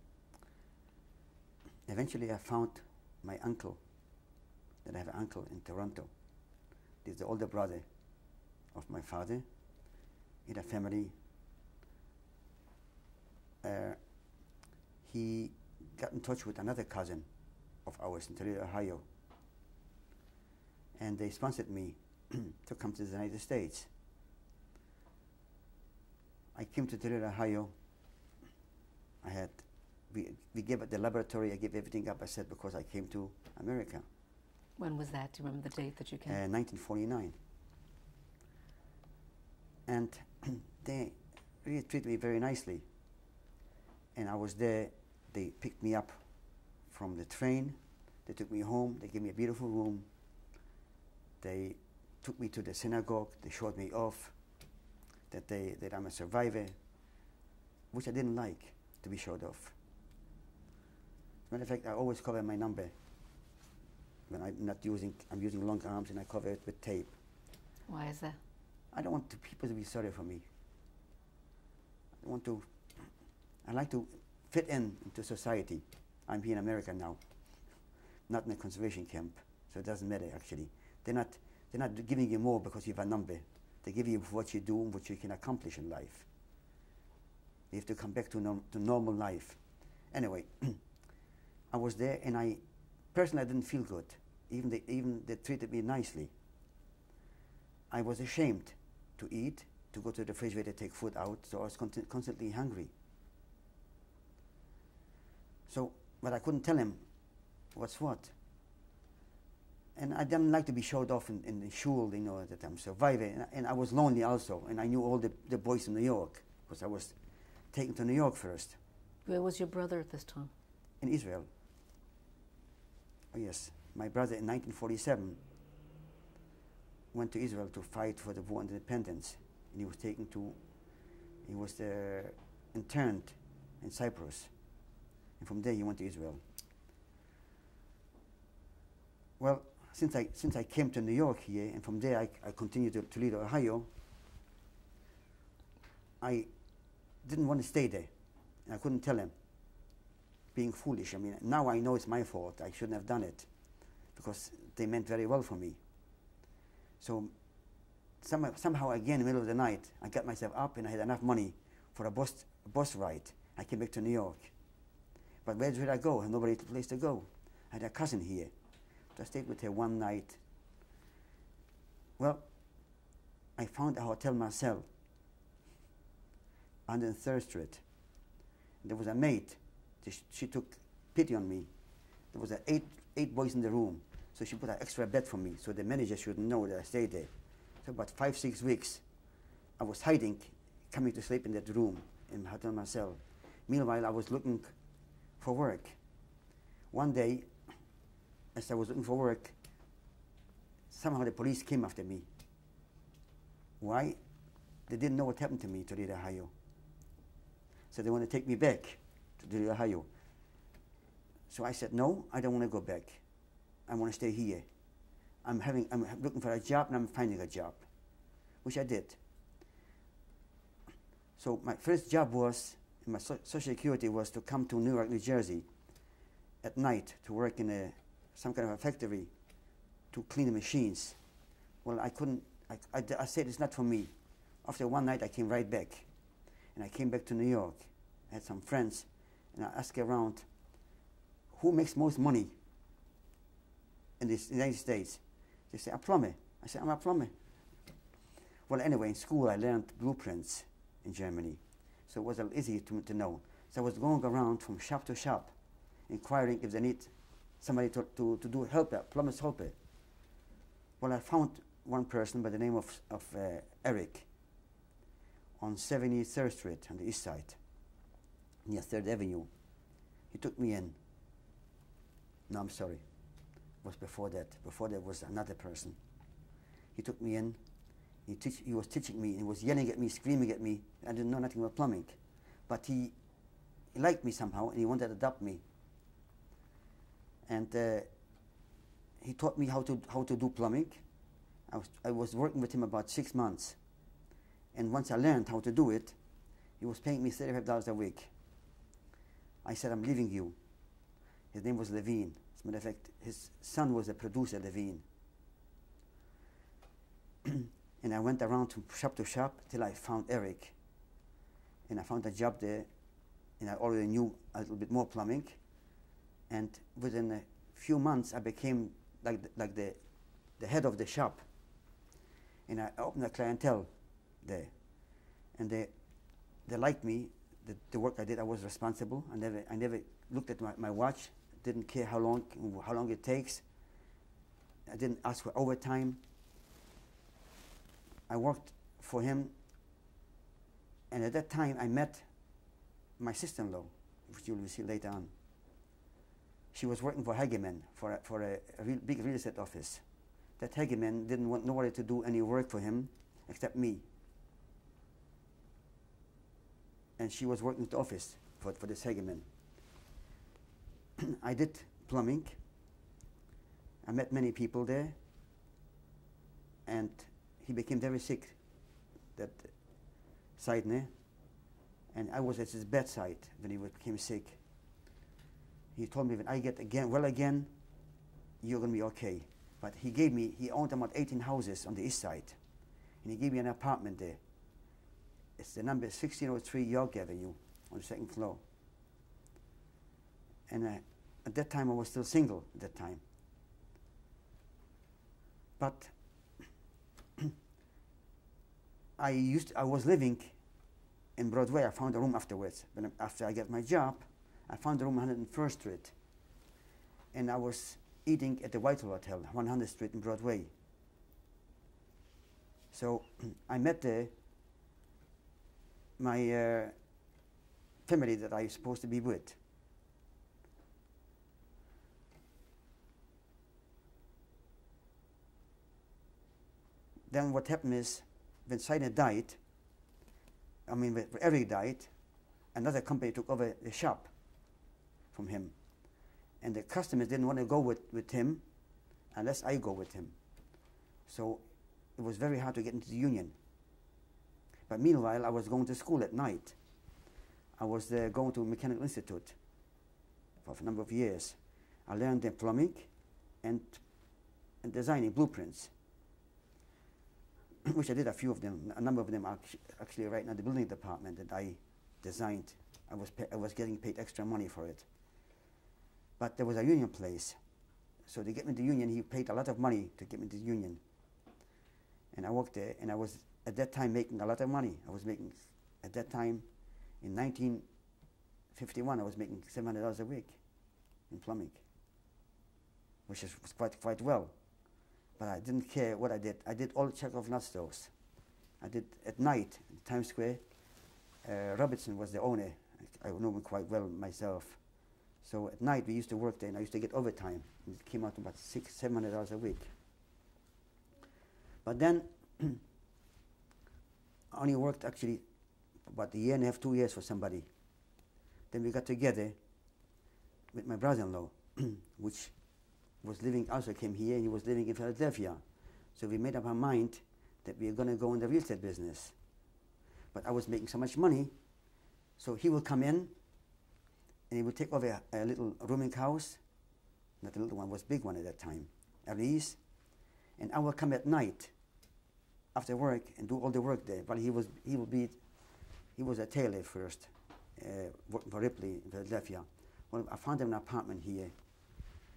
Eventually I found my uncle, that I have an uncle in Toronto. He's the older brother of my father. In a family, uh, he got in touch with another cousin of ours in Toledo, Ohio. And they sponsored me to come to the United States. I came to Toledo, Ohio. I had, we, we gave up the laboratory, I gave everything up, I said, because I came to America. When was that? Do you remember the date that you came? Uh, nineteen forty-nine. And they really treated me very nicely. And I was there, they picked me up from the train, they took me home, they gave me a beautiful room. They took me to the synagogue, they showed me off that, they, that I'm a survivor, which I didn't like to be showed off. As a matter of fact, I always cover my number. When I'm not using, I'm using long arms and I cover it with tape. Why is that? I don't want to, people to be sorry for me. I want to, I like to fit in into society. I'm here in America now, not in a conservation camp, so it doesn't matter actually. They're not, they're not giving you more because you have a number. They give you what you do and what you can accomplish in life. You have to come back to, norm, to normal life. Anyway, I was there and I, personally I didn't feel good. Even they, even they treated me nicely. I was ashamed to eat, to go to the refrigerator to take food out, so I was con constantly hungry. So, but I couldn't tell him what's what. And I didn't like to be showed off in, in the shul, you know, that I'm surviving. And, and I was lonely also, and I knew all the, the boys in New York, because I was taken to New York first. Where was your brother at this time? In Israel. Oh yes, my brother in nineteen forty-seven went to Israel to fight for the war on independence. And he was taken to, he was uh, interned in Cyprus. And from there he went to Israel. Well, since I, since I came to New York here, and from there I, I continued to Toledo, Ohio, I didn't want to stay there. And I couldn't tell him. Being foolish. I mean, now I know it's my fault. I shouldn't have done it because they meant very well for me. So some, somehow again in the middle of the night, I got myself up and I had enough money for a bus, a bus ride. I came back to New York. But where did I go? I had nobody place to go. I had a cousin here. So I stayed with her one night. Well, I found a hotel Marcel on the third Street. There was a maid. She took pity on me. There was a eight, eight boys in the room, so she put an extra bed for me, so the manager shouldn't know that I stayed there. So about five, six weeks, I was hiding, coming to sleep in that room in Hotel Marcel. Meanwhile, I was looking for work. One day, as I was looking for work, somehow the police came after me. Why? They didn't know what happened to me to Toledo, Ohio. So they want to take me back to Toledo, Ohio. So I said, no, I don't want to go back. I want to stay here. I'm, having, I'm looking for a job and I'm finding a job, which I did. So my first job was, in my so social security, was to come to Newark, New Jersey at night to work in a, some kind of a factory to clean the machines. Well, I couldn't, I, I, I said it's not for me. After one night, I came right back. And I came back to New York. I had some friends, and I asked around, who makes most money in the United States? They say, a plumber. I said, I'm a plumber. Well, anyway, in school I learned blueprints in Germany, so it was a little easy to, to know. So I was going around from shop to shop, inquiring if they need somebody to, to, to do helper, plumber's helper. Well, I found one person by the name of, of uh, Eric on seventy-third Street on the east side, near third Avenue. He took me in. No, I'm sorry. It was before that. Before that was another person. He took me in. He, teach, he was teaching me. He was yelling at me, screaming at me. I didn't know nothing about plumbing. But he, he liked me somehow, and he wanted to adopt me. And uh, he taught me how to, how to do plumbing. I was, I was working with him about six months. And once I learned how to do it, he was paying me thirty-five dollars a week. I said, I'm leaving you. His name was Levine. As a matter of fact, his son was a producer, Levine. And I went around from shop to shop till I found Eric. And I found a job there, and I already knew a little bit more plumbing. And within a few months, I became like the, like the, the head of the shop. And I opened a clientele there. And they, they liked me, the, the work I did. I was responsible. I never, I never looked at my, my watch, didn't care how long, how long it takes. I didn't ask for overtime. I worked for him, and at that time I met my sister-in-law, which you will see later on. She was working for Hageman, for a, for a, a real, big real estate office. That Hageman didn't want nobody to do any work for him except me. And she was working at the office for, for this Hageman. I did plumbing. I met many people there, and he became very sick, that Seidner, and I was at his bedside when he became sick. He told me, when I get again well again, you're going to be okay. But he gave me, he owned about eighteen houses on the east side, and he gave me an apartment there. It's the number sixteen oh three York Avenue on the second floor. And uh, at that time I was still single at that time. But I used I was living in Broadway. I found a room afterwards. When after I got my job, I found a room on one hundred first Street, and I was eating at the Whitehall Hotel, one hundredth Street in Broadway. So I met there my uh, family that I was supposed to be with. Then what happened is, when Seidner died, I mean, when Eric died, another company took over the shop from him. And the customers didn't want to go with, with him unless I go with him. So it was very hard to get into the union. But meanwhile, I was going to school at night. I was uh, going to Mechanical Institute for a number of years. I learned the plumbing and, and designing blueprints, which I did a few of them. A number of them are actually right now in the building department that I designed. I was, I was getting paid extra money for it. But there was a union place. So to get me into the union, he paid a lot of money to get me into the union. And I worked there, and I was at that time making a lot of money. I was making, at that time, in nineteen fifty-one, I was making seven hundred dollars a week in plumbing, which is, was quite, quite well. But I didn't care what I did. I did all Chekhov nut stoves. I did at night in Times Square. Uh, Robertson was the owner. I, I know him quite well myself. So at night we used to work there, and I used to get overtime. And it came out to about six, seven hundred dollars a week. But then I only worked actually about a year and a half, two years for somebody. Then we got together with my brother-in-law, which was living, also came here, and he was living in Philadelphia. So we made up our mind that we were going to go in the real estate business. But I was making so much money, so he would come in, and he would take over a, a little rooming house. Not a little one, was a big one at that time, a lease. And I would come at night after work and do all the work there. But he was, he would be, he was a tailor first, uh, working for Ripley in Philadelphia. Well, I found him an apartment here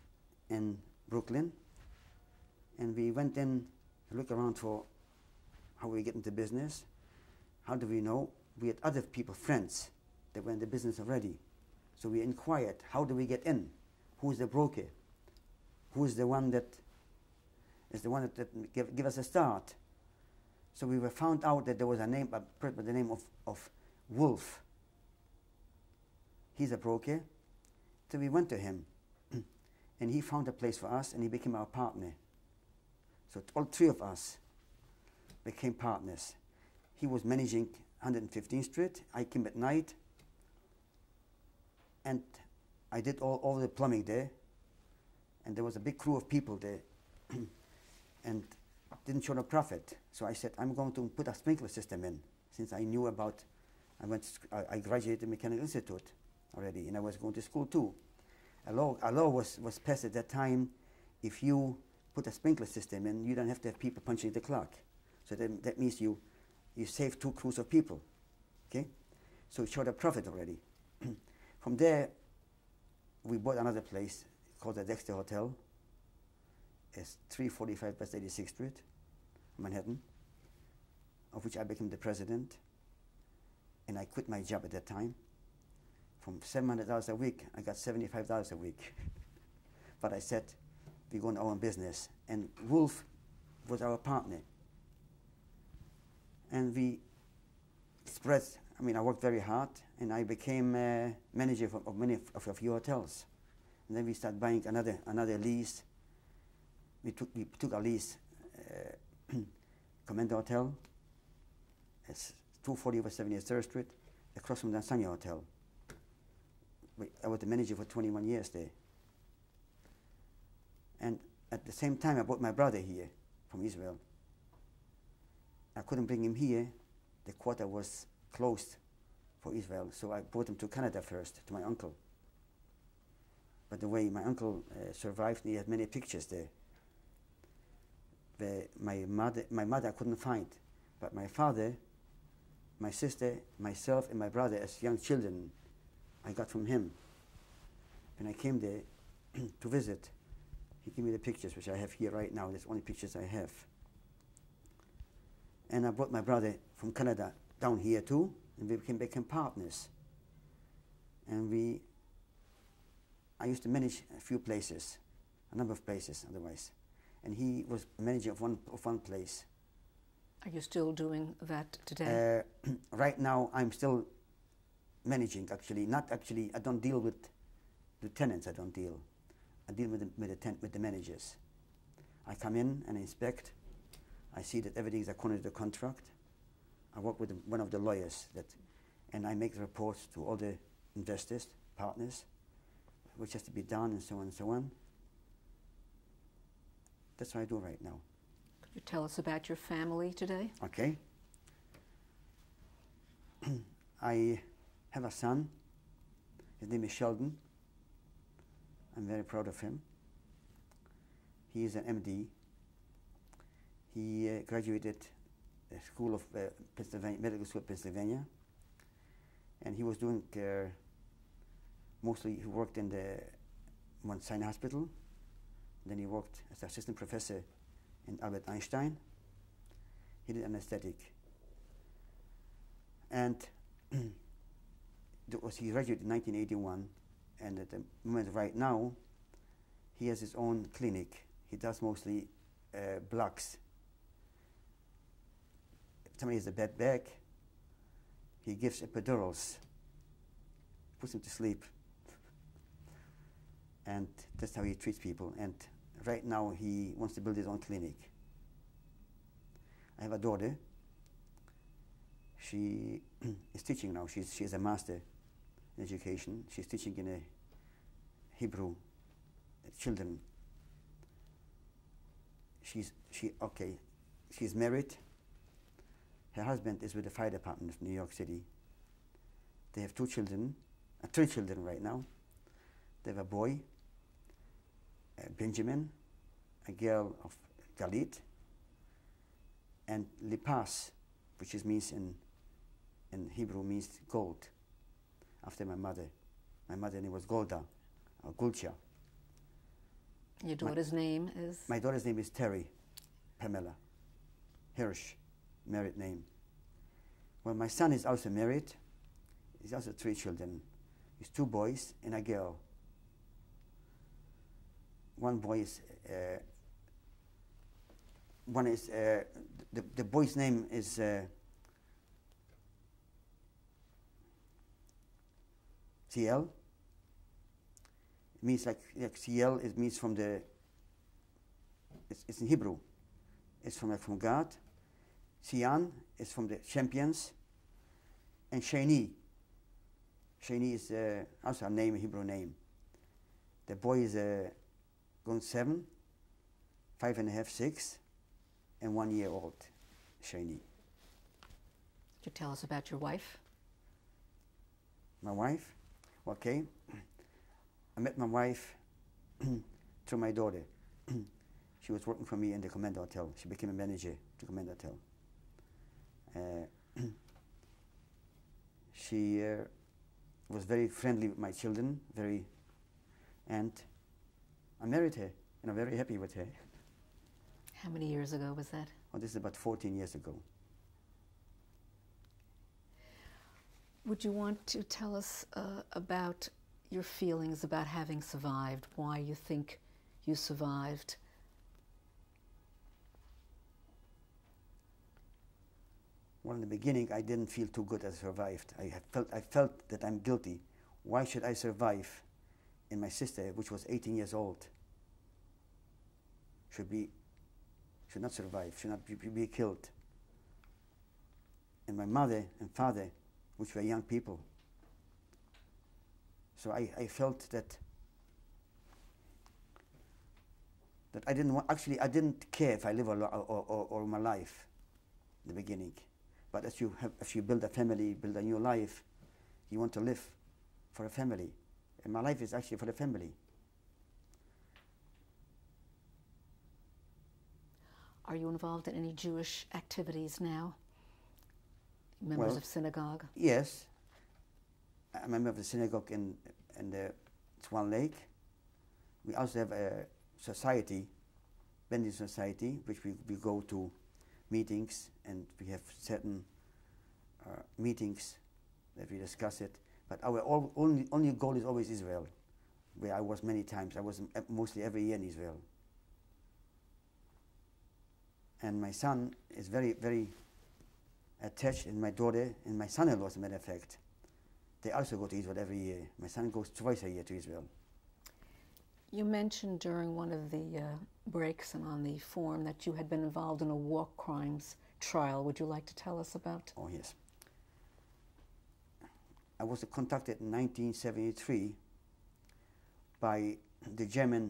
in Brooklyn, and we went in to look around for how we get into business. How do we know? We had other people, friends, that were in the business already. So we inquired, how do we get in? Who's the broker? Who's the one that is the one that, that give, give us a start? So we were found out that there was a name, a person by the name of, of Wolf. He's a broker. So we went to him, and he found a place for us, and he became our partner. So all three of us became partners. He was managing one hundred fifteenth Street. I came at night, and I did all, all the plumbing there. And there was a big crew of people there, and didn't show no profit. So I said, I'm going to put a sprinkler system in, since I knew about, I went, to, I, I graduated Mechanical Institute already, and I was going to school too. A law, a law was, was passed at that time, if you put a sprinkler system in, you don't have to have people punching the clock. So that, that means you, you save two crews of people, okay? So it showed a profit already. From there, we bought another place called the Dexter Hotel. It's three forty-five West eighty-sixth Street, Manhattan, of which I became the president. And I quit my job at that time. From seven hundred dollars a week, I got seventy-five dollars a week. But I said, we're going to own business. And Wolf was our partner. And we spread, I mean, I worked very hard, and I became uh, manager of, of many of a few hotels. And then we started buying another, another lease. We took, we took a lease, uh, Commander Hotel. It's two forty West seventy-third Street, across from the Sanya Hotel. We, I was the manager for twenty-one years there. And at the same time, I brought my brother here from Israel. I couldn't bring him here. The quarter was closed for Israel, so I brought him to Canada first, to my uncle. By the way, my uncle uh, survived, and he had many pictures there. The, my, mother, my mother I couldn't find, but my father, my sister, myself, and my brother as young children, I got from him. When I came there to visit, he gave me the pictures, which I have here right now. That's the only pictures I have. And I brought my brother from Canada down here too, and we became, became partners. And we, I used to manage a few places, a number of places otherwise. And he was manager of one, of one place. Are you still doing that today? Uh, right now, I'm still managing, actually. Not actually, I don't deal with the tenants, I don't deal. I deal with the, with the, ten, with the managers. I come in and inspect. I see that everything is according to the contract. I work with the, one of the lawyers, that, and I make reports to all the investors, partners, which has to be done, and so on and so on. That's what I do right now. Could you tell us about your family today? Okay. I have a son. His name is Sheldon. I'm very proud of him. He is an M D. He uh, graduated the School of uh, Pennsylvania, Medical School of Pennsylvania, and he was doing uh, mostly. He worked in the Mount Sinai Hospital. Then he worked as assistant professor in Albert Einstein. He did anesthetic. And was, he graduated in nineteen eighty-one, and at the moment right now, he has his own clinic. He does mostly uh, blocks. If somebody has a bad back, he gives epidurals, puts him to sleep. And that's how he treats people. And right now, he wants to build his own clinic. I have a daughter. She is teaching now. She's, she has a master in education. She's teaching in a Hebrew children. She's, she, okay, she's married. Her husband is with the fire department of New York City. They have two children, uh, three children right now. They have a boy, uh, Benjamin, a girl of Galit, and Lipas, which is means in in Hebrew means gold, after my mother. My mother's name was Golda, or Gulcha. Your daughter's my, name is? My daughter's name is Terry Pamela Hirsch. married name. Well, my son is also married. He's also three children. He's two boys and a girl. One boy is, uh, one is, uh, the, the boy's name is uh, C L. It means like, like C L, it means from the, it's, it's in Hebrew. It's from, like, from God. Sian is from the champions. And Shani. Shani is uh, also a name, a Hebrew name. The boy is uh, going seven, five and a half, six, and one year old, Shani. Could you tell us about your wife? My wife? Okay. I met my wife through my daughter. She was working for me in the Command Hotel. She became a manager at the Command Hotel. Uh, she uh, was very friendly with my children, very, and I married her, and I'm very happy with her. How many years ago was that? Oh, this is about fourteen years ago. Would you want to tell us uh, about your feelings about having survived, why you think you survived? Well, in the beginning, I didn't feel too good I survived. I had felt, I felt that I'm guilty. Why should I survive? And my sister, which was eighteen years old, should be, should not survive, should not be, be killed. And my mother and father, which were young people. So I, I felt that that I didn't want, actually I didn't care if I live or, or, or, or my life in the beginning. But as you have, as you build a family, build a new life, you want to live for a family. And my life is actually for the family. Are you involved in any Jewish activities now? Members Well, of synagogue? Yes. I'm a member of the synagogue in, in the Swan Lake. We also have a society, Bending Society, which we, we go to meetings, and we have certain uh, meetings that we discuss it. But our all, only, only goal is always Israel, where I was many times. I was m mostly every year in Israel. And my son is very, very attached, and my daughter and my son-in-law, as a matter of fact, they also go to Israel every year. My son goes twice a year to Israel. You mentioned during one of the uh, breaks and on the form that you had been involved in a war crimes trial. Would you like to tell us about? Oh, yes. I was contacted in nineteen seventy-three by the German,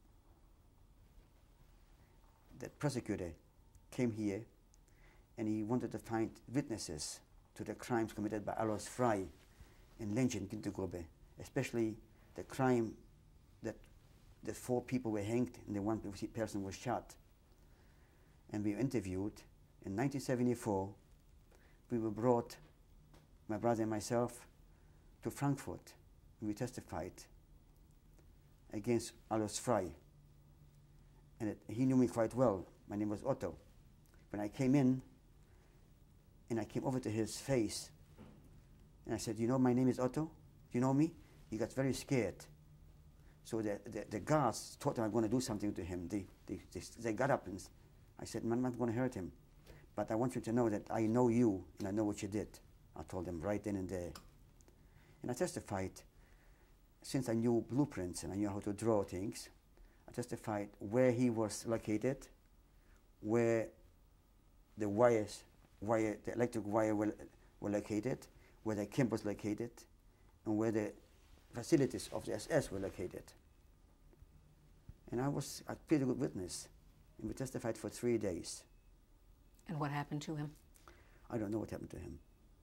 the prosecutor came here, and he wanted to find witnesses to the crimes committed by Alois Frey in Lenchen, Gintergrube, especially the crime that the four people were hanged and the one person was shot. And we were interviewed. In nineteen seventy-four, we were brought, my brother and myself, to Frankfurt, and we testified against Alois Frey. And it, he knew me quite well. My name was Otto. When I came in, and I came over to his face, and I said, "You know, my name is Otto. Do you know me?" He got very scared. So the, the, the guards thought I was going to do something to him. They, they, they, they got up, and I said, "I'm not going to hurt him. But I want you to know that I know you, and I know what you did." I told them right then and there. And I testified, since I knew blueprints and I knew how to draw things, I testified where he was located, where the wires, wire, the electric wire were, were located, where the camp was located, and where the facilities of the S S were located. And I was a pretty good witness, and we testified for three days. And what happened to him? I don't know what happened to him.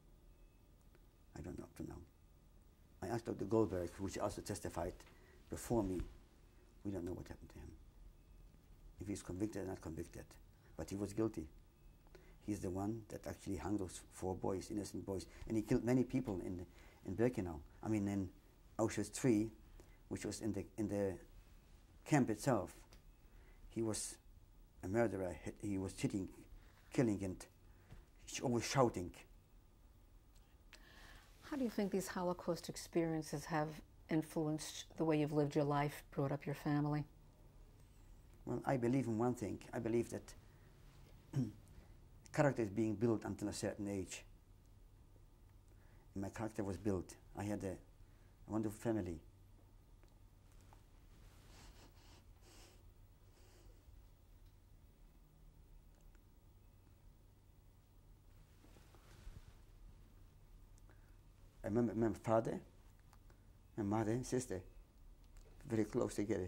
I don't know up to now. I asked Doctor Goldberg, which also testified before me. We don't know what happened to him. If he's convicted or not convicted. But he was guilty. He's the one that actually hung those four boys, innocent boys. And he killed many people in, the, in Birkenau. I mean, in Auschwitz three, which was in the, in the camp itself. He was a murderer. He was cheating, killing, and she's always shouting. How do you think these Holocaust experiences have influenced the way you've lived your life, brought up your family? Well, I believe in one thing. I believe that character is being built until a certain age. And my character was built. I had a, a wonderful family. I remember my father, my mother and sister, very close together.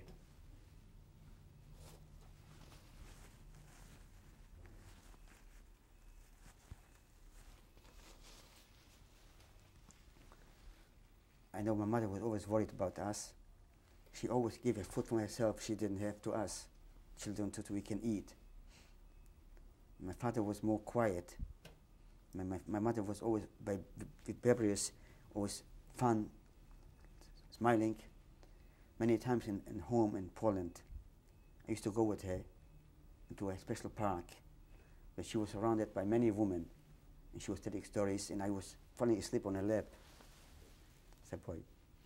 I know my mother was always worried about us. She always gave her food for herself. She didn't have to us children so that we can eat. My father was more quiet. My, my, my mother was always by, vivacious, always fun, smiling. Many times in, in home in Poland, I used to go with her into a special park, but she was surrounded by many women, and she was telling stories, and I was falling asleep on her lap. As a boy.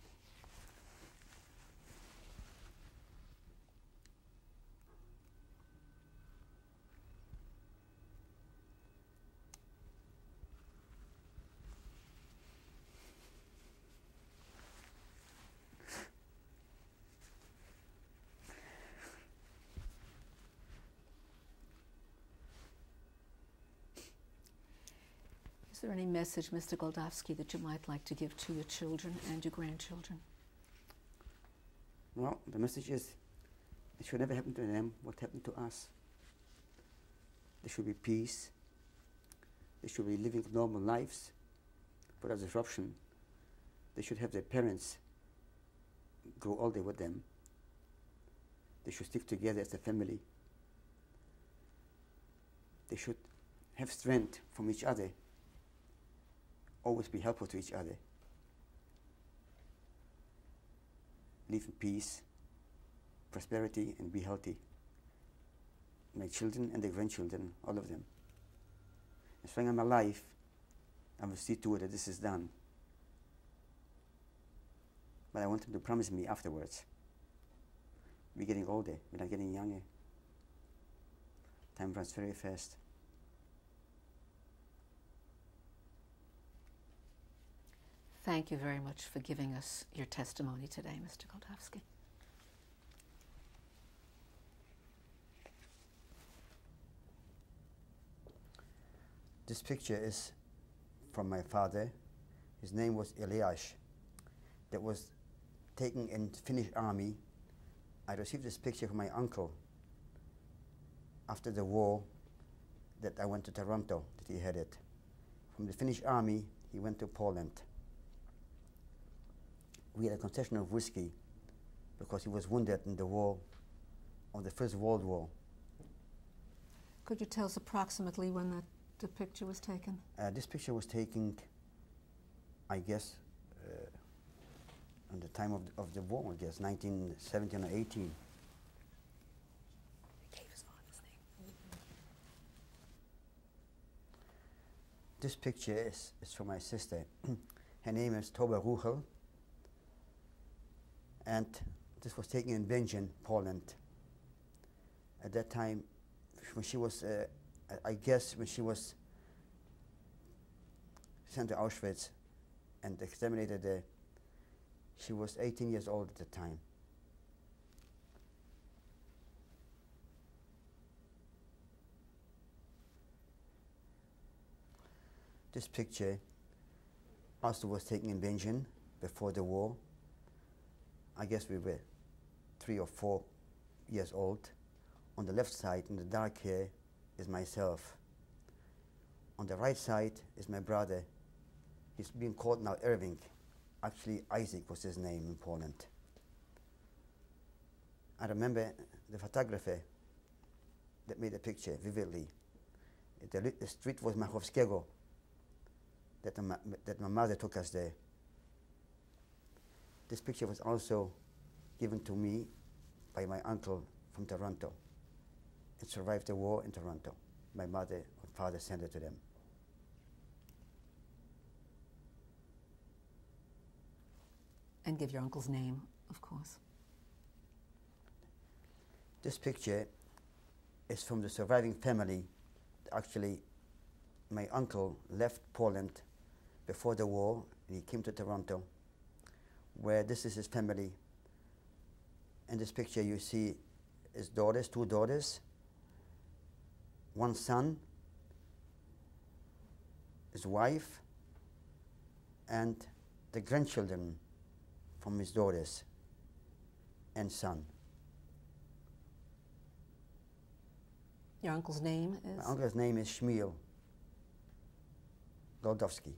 Is there any message, Mister Goldofsky, that you might like to give to your children and your grandchildren? Well, the message is it should never happen to them what happened to us. There should be peace. They should be living normal lives without disruption. They should have their parents grow older with them. They should stick together as a family. They should have strength from each other. Always be helpful to each other. Live in peace, prosperity, and be healthy. My children and their grandchildren, all of them. As long as I'm alive, I will see to it that this is done. But I want them to promise me afterwards. We're getting older, we're not getting younger. Time runs very fast. Thank you very much for giving us your testimony today, Mister Goldofsky. This picture is from my father. His name was Eliash. That was taken in the Finnish army. I received this picture from my uncle after the war that I went to Toronto, that he had it. From the Finnish army, he went to Poland. We had a concession of whiskey because he was wounded in the war of the First World War. Could you tell us approximately when that the picture was taken? Uh, this picture was taken, I guess, uh, on the time of the, of the war, I guess, nineteen seventeen or eighteen. He gave his father's name. This picture is, is for my sister. Her name is Toba Ruchel. And this was taken in Benjamin, Poland. At that time, when she was, uh, I guess, when she was sent to Auschwitz and exterminated there, she was eighteen years old at the time. This picture also was taken in Benjamin before the war. I guess we were three or four years old. On the left side, in the dark hair, is myself. On the right side is my brother. He's being called now Irving. Actually, Isaac was his name in Poland. I remember the photographer that made the picture vividly. The, the street was Machowskiego, that, the, that my mother took us there. This picture was also given to me by my uncle from Toronto. It survived the war in Toronto. My mother and father sent it to them. And give your uncle's name, of course. This picture is from the surviving family. Actually, my uncle left Poland before the war, and he came to Toronto, where this is his family. In this picture you see his daughters, two daughters, one son, his wife, and the grandchildren from his daughters and son. Your uncle's name is? My uncle's name is Shmuel Goldofsky.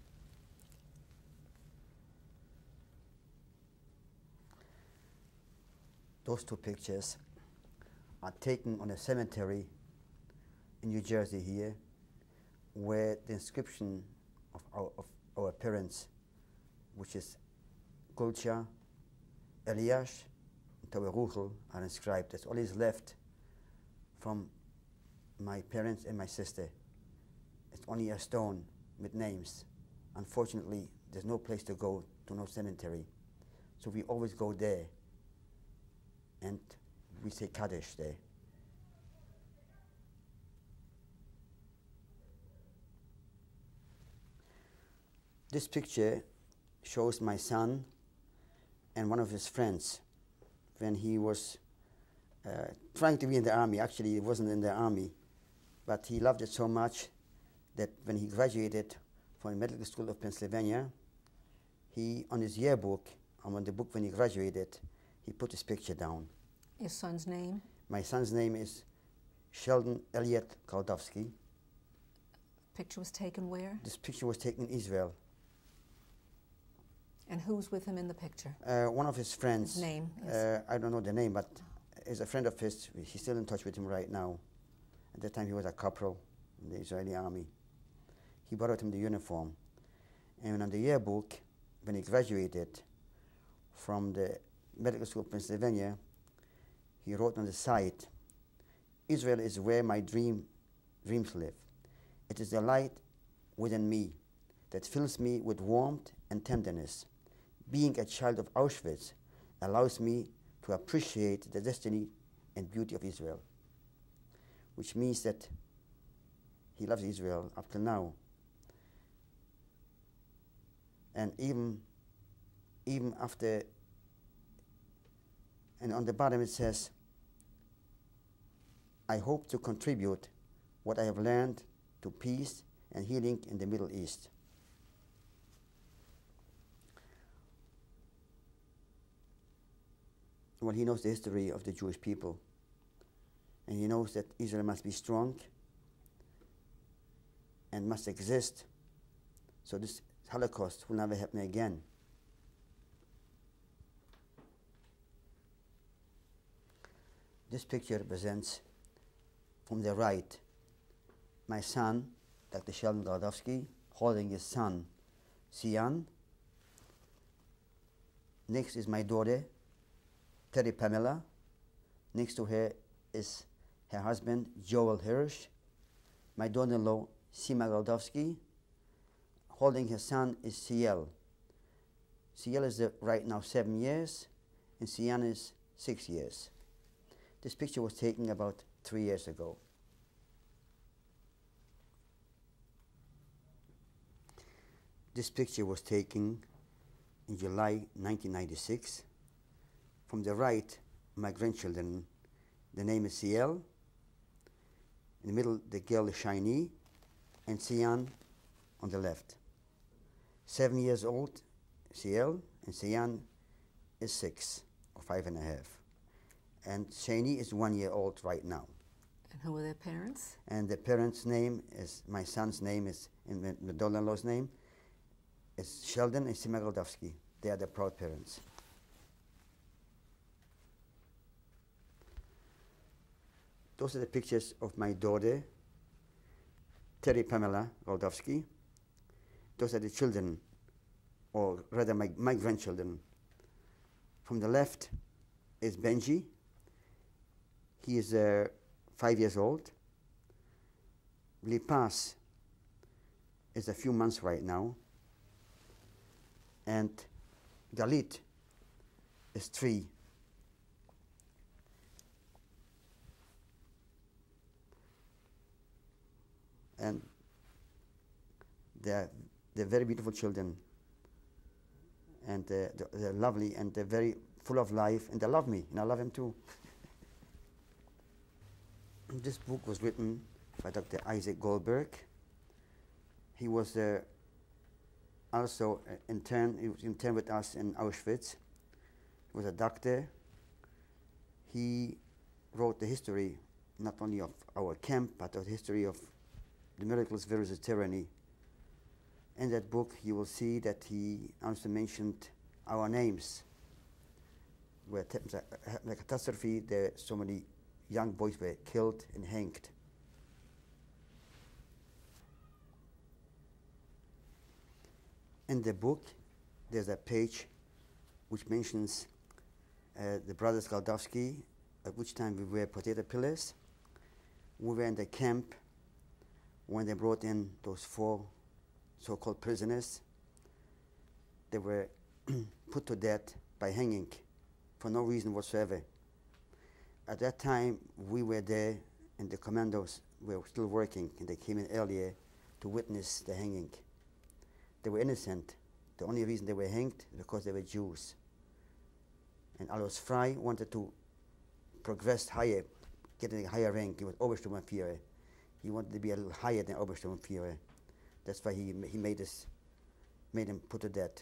Those two pictures are taken on a cemetery in New Jersey here, where the inscription of our, of our parents, which is Gulcha, Eliash, and Taweruchel, are inscribed. That's all is left from my parents and my sister. It's only a stone with names. Unfortunately, there's no place to go, to no cemetery. So we always go there, and we say Kaddish there. This picture shows my son and one of his friends when he was uh, trying to be in the army. Actually, he wasn't in the army, but he loved it so much that when he graduated from the Medical School of Pennsylvania, he, on his yearbook, um, on the book when he graduated, he put his picture down. Your son's name? My son's name is Sheldon Elliott Goldofsky. Picture was taken where? This picture was taken in Israel. And who's with him in the picture? Uh, one of his friends. His name? Yes. Uh, I don't know the name, but is a friend of his. He's still in touch with him right now. At that time, he was a corporal in the Israeli army. He borrowed him the uniform. And on the yearbook, when he graduated from the Medical School of Pennsylvania, he wrote on the side, "Israel is where my dream, dreams live. It is the light within me that fills me with warmth and tenderness. Being a child of Auschwitz allows me to appreciate the destiny and beauty of Israel," which means that he loves Israel up till now. And even, even after, and on the bottom it says, "I hope to contribute what I have learned to peace and healing in the Middle East." Well, he knows the history of the Jewish people, and he knows that Israel must be strong and must exist, so this Holocaust will never happen again. This picture represents, from the right, my son, Doctor Sheldon Goldofsky, holding his son, Sian. Next is my daughter, Terry Pamela. Next to her is her husband, Joel Hirsch. My daughter-in-law, Sima Goldofsky. Holding her son is Ciel. Ciel is uh, right now seven years, and Sian is six years. This picture was taken about three years ago. This picture was taken in July nineteen ninety-six. From the right, my grandchildren, the name is Ciel. In the middle, the girl is Shiny, and Sian on the left. Seven years old, Ciel, and Sian is six, or five and a half. And Shiny is one year old right now. And who are their parents? And the parents' name is, my son's name is, and the daughter-in-law's name is Sheldon and Sima Goldofsky. They are the proud parents. Those are the pictures of my daughter, Terry Pamela Goldofsky. Those are the children, or rather my, my grandchildren. From the left is Benji. He is uh, five years old. Lipas is a few months right now. And Galit is tree. And they're, they're very beautiful children. And uh, they're, they're lovely, and they're very full of life, and they love me, and I love them too. This book was written by Doctor Isaac Goldberg. He was uh, also uh, intern, he was interned with us in Auschwitz. He was a doctor. He wrote the history, not only of our camp, but the history of the miracles versus tyranny. In that book, you will see that he also mentioned our names. Where the catastrophe, there so many young boys were killed and hanged. In the book, there's a page which mentions uh, the brothers Goldofsky, at which time we were potato pillars. We were in the camp when they brought in those four so-called prisoners. They were put to death by hanging for no reason whatsoever. At that time, we were there, and the commandos were still working, and they came in earlier to witness the hanging. They were innocent. The only reason they were hanged is because they were Jews. And Alois Frey wanted to progress higher, get a higher rank. He was Obersturmbannführer. He wanted to be a little higher than Obersturmbannführer. That's why he, he made, us, made him put to death.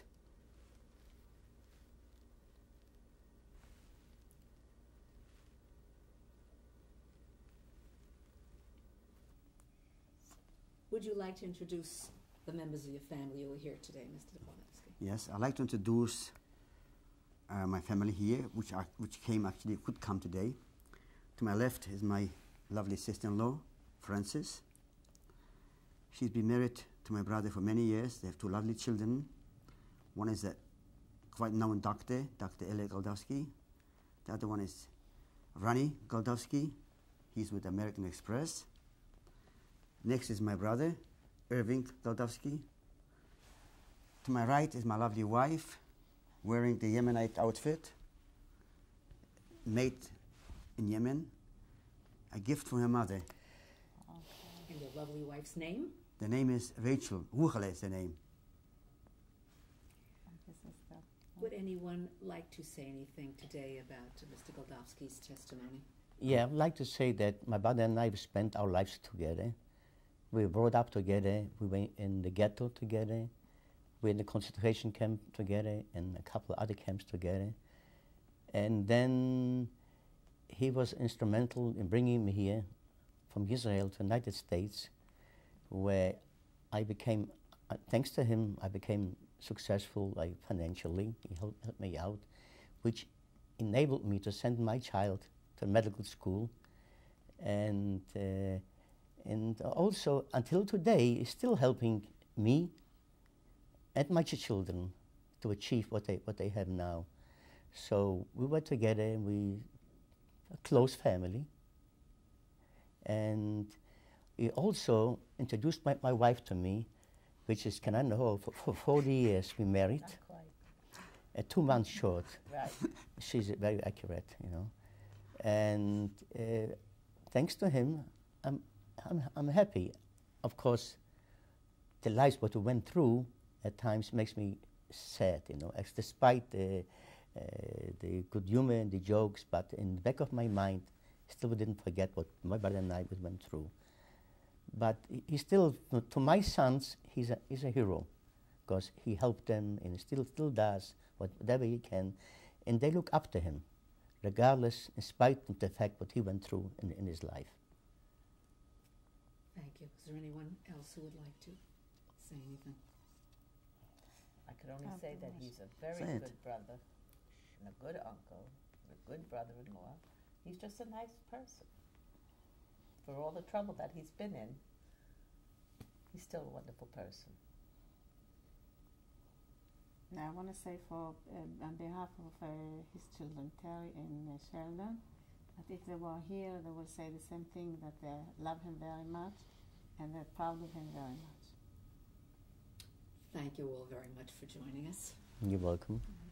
Would you like to introduce the members of your family who are here today, Mister Goldofsky? Yes, I'd like to introduce uh, my family here, which, are, which came actually, could come today. To my left is my lovely sister-in-law, Frances. She's been married to my brother for many years. They have two lovely children. One is a quite known doctor, Doctor Elia Goldofsky. The other one is Ronnie Goldofsky. He's with American Express. Next is my brother, Irving Goldofsky. To my right is my lovely wife, wearing the Yemenite outfit, made in Yemen, a gift from her mother. Okay. And your lovely wife's name? The name is Rachel. Ruchele is the name. Would anyone like to say anything today about Mister Goldofsky's testimony? Yeah, I'd like to say that my brother and I spent our lives together. We were brought up together. We were in the ghetto together. We were in the concentration camp together and a couple of other camps together. And then he was instrumental in bringing me here from Israel to the United States, where I became, uh, thanks to him, I became successful like financially. He helped, helped me out, which enabled me to send my child to medical school. And, uh, and also, until today, is still helping me and my children to achieve what they, what they have now. So we were together, we a close family. And he also introduced my, my wife to me, which is, can I know, for, for forty years we married. Not quite. Uh, two months short. Right. She's very accurate, you know. And uh, thanks to him, I'm, I'm, I'm happy. Of course, the lives what we went through at times makes me sad, you know, as despite the, uh, the good humor and the jokes, but in the back of my mind, still didn't forget what my brother and I went through. But he still, to my sons, he's a, he's a hero, because he helped them and still still does whatever he can, and they look up to him, regardless, in spite of the fact what he went through in, in his life. Thank you. Is there anyone else who would like to say anything? I could only say that he's a very Say it. good brother and a good uncle, a good brother-in-law. He's just a nice person. For all the trouble that he's been in, he's still a wonderful person. Now, I want to say for uh, on behalf of uh, his children, Terry and uh, Sheldon, that if they were here, they would say the same thing, that they love him very much and they're proud of him very much. Thank you all very much for joining us. You're welcome.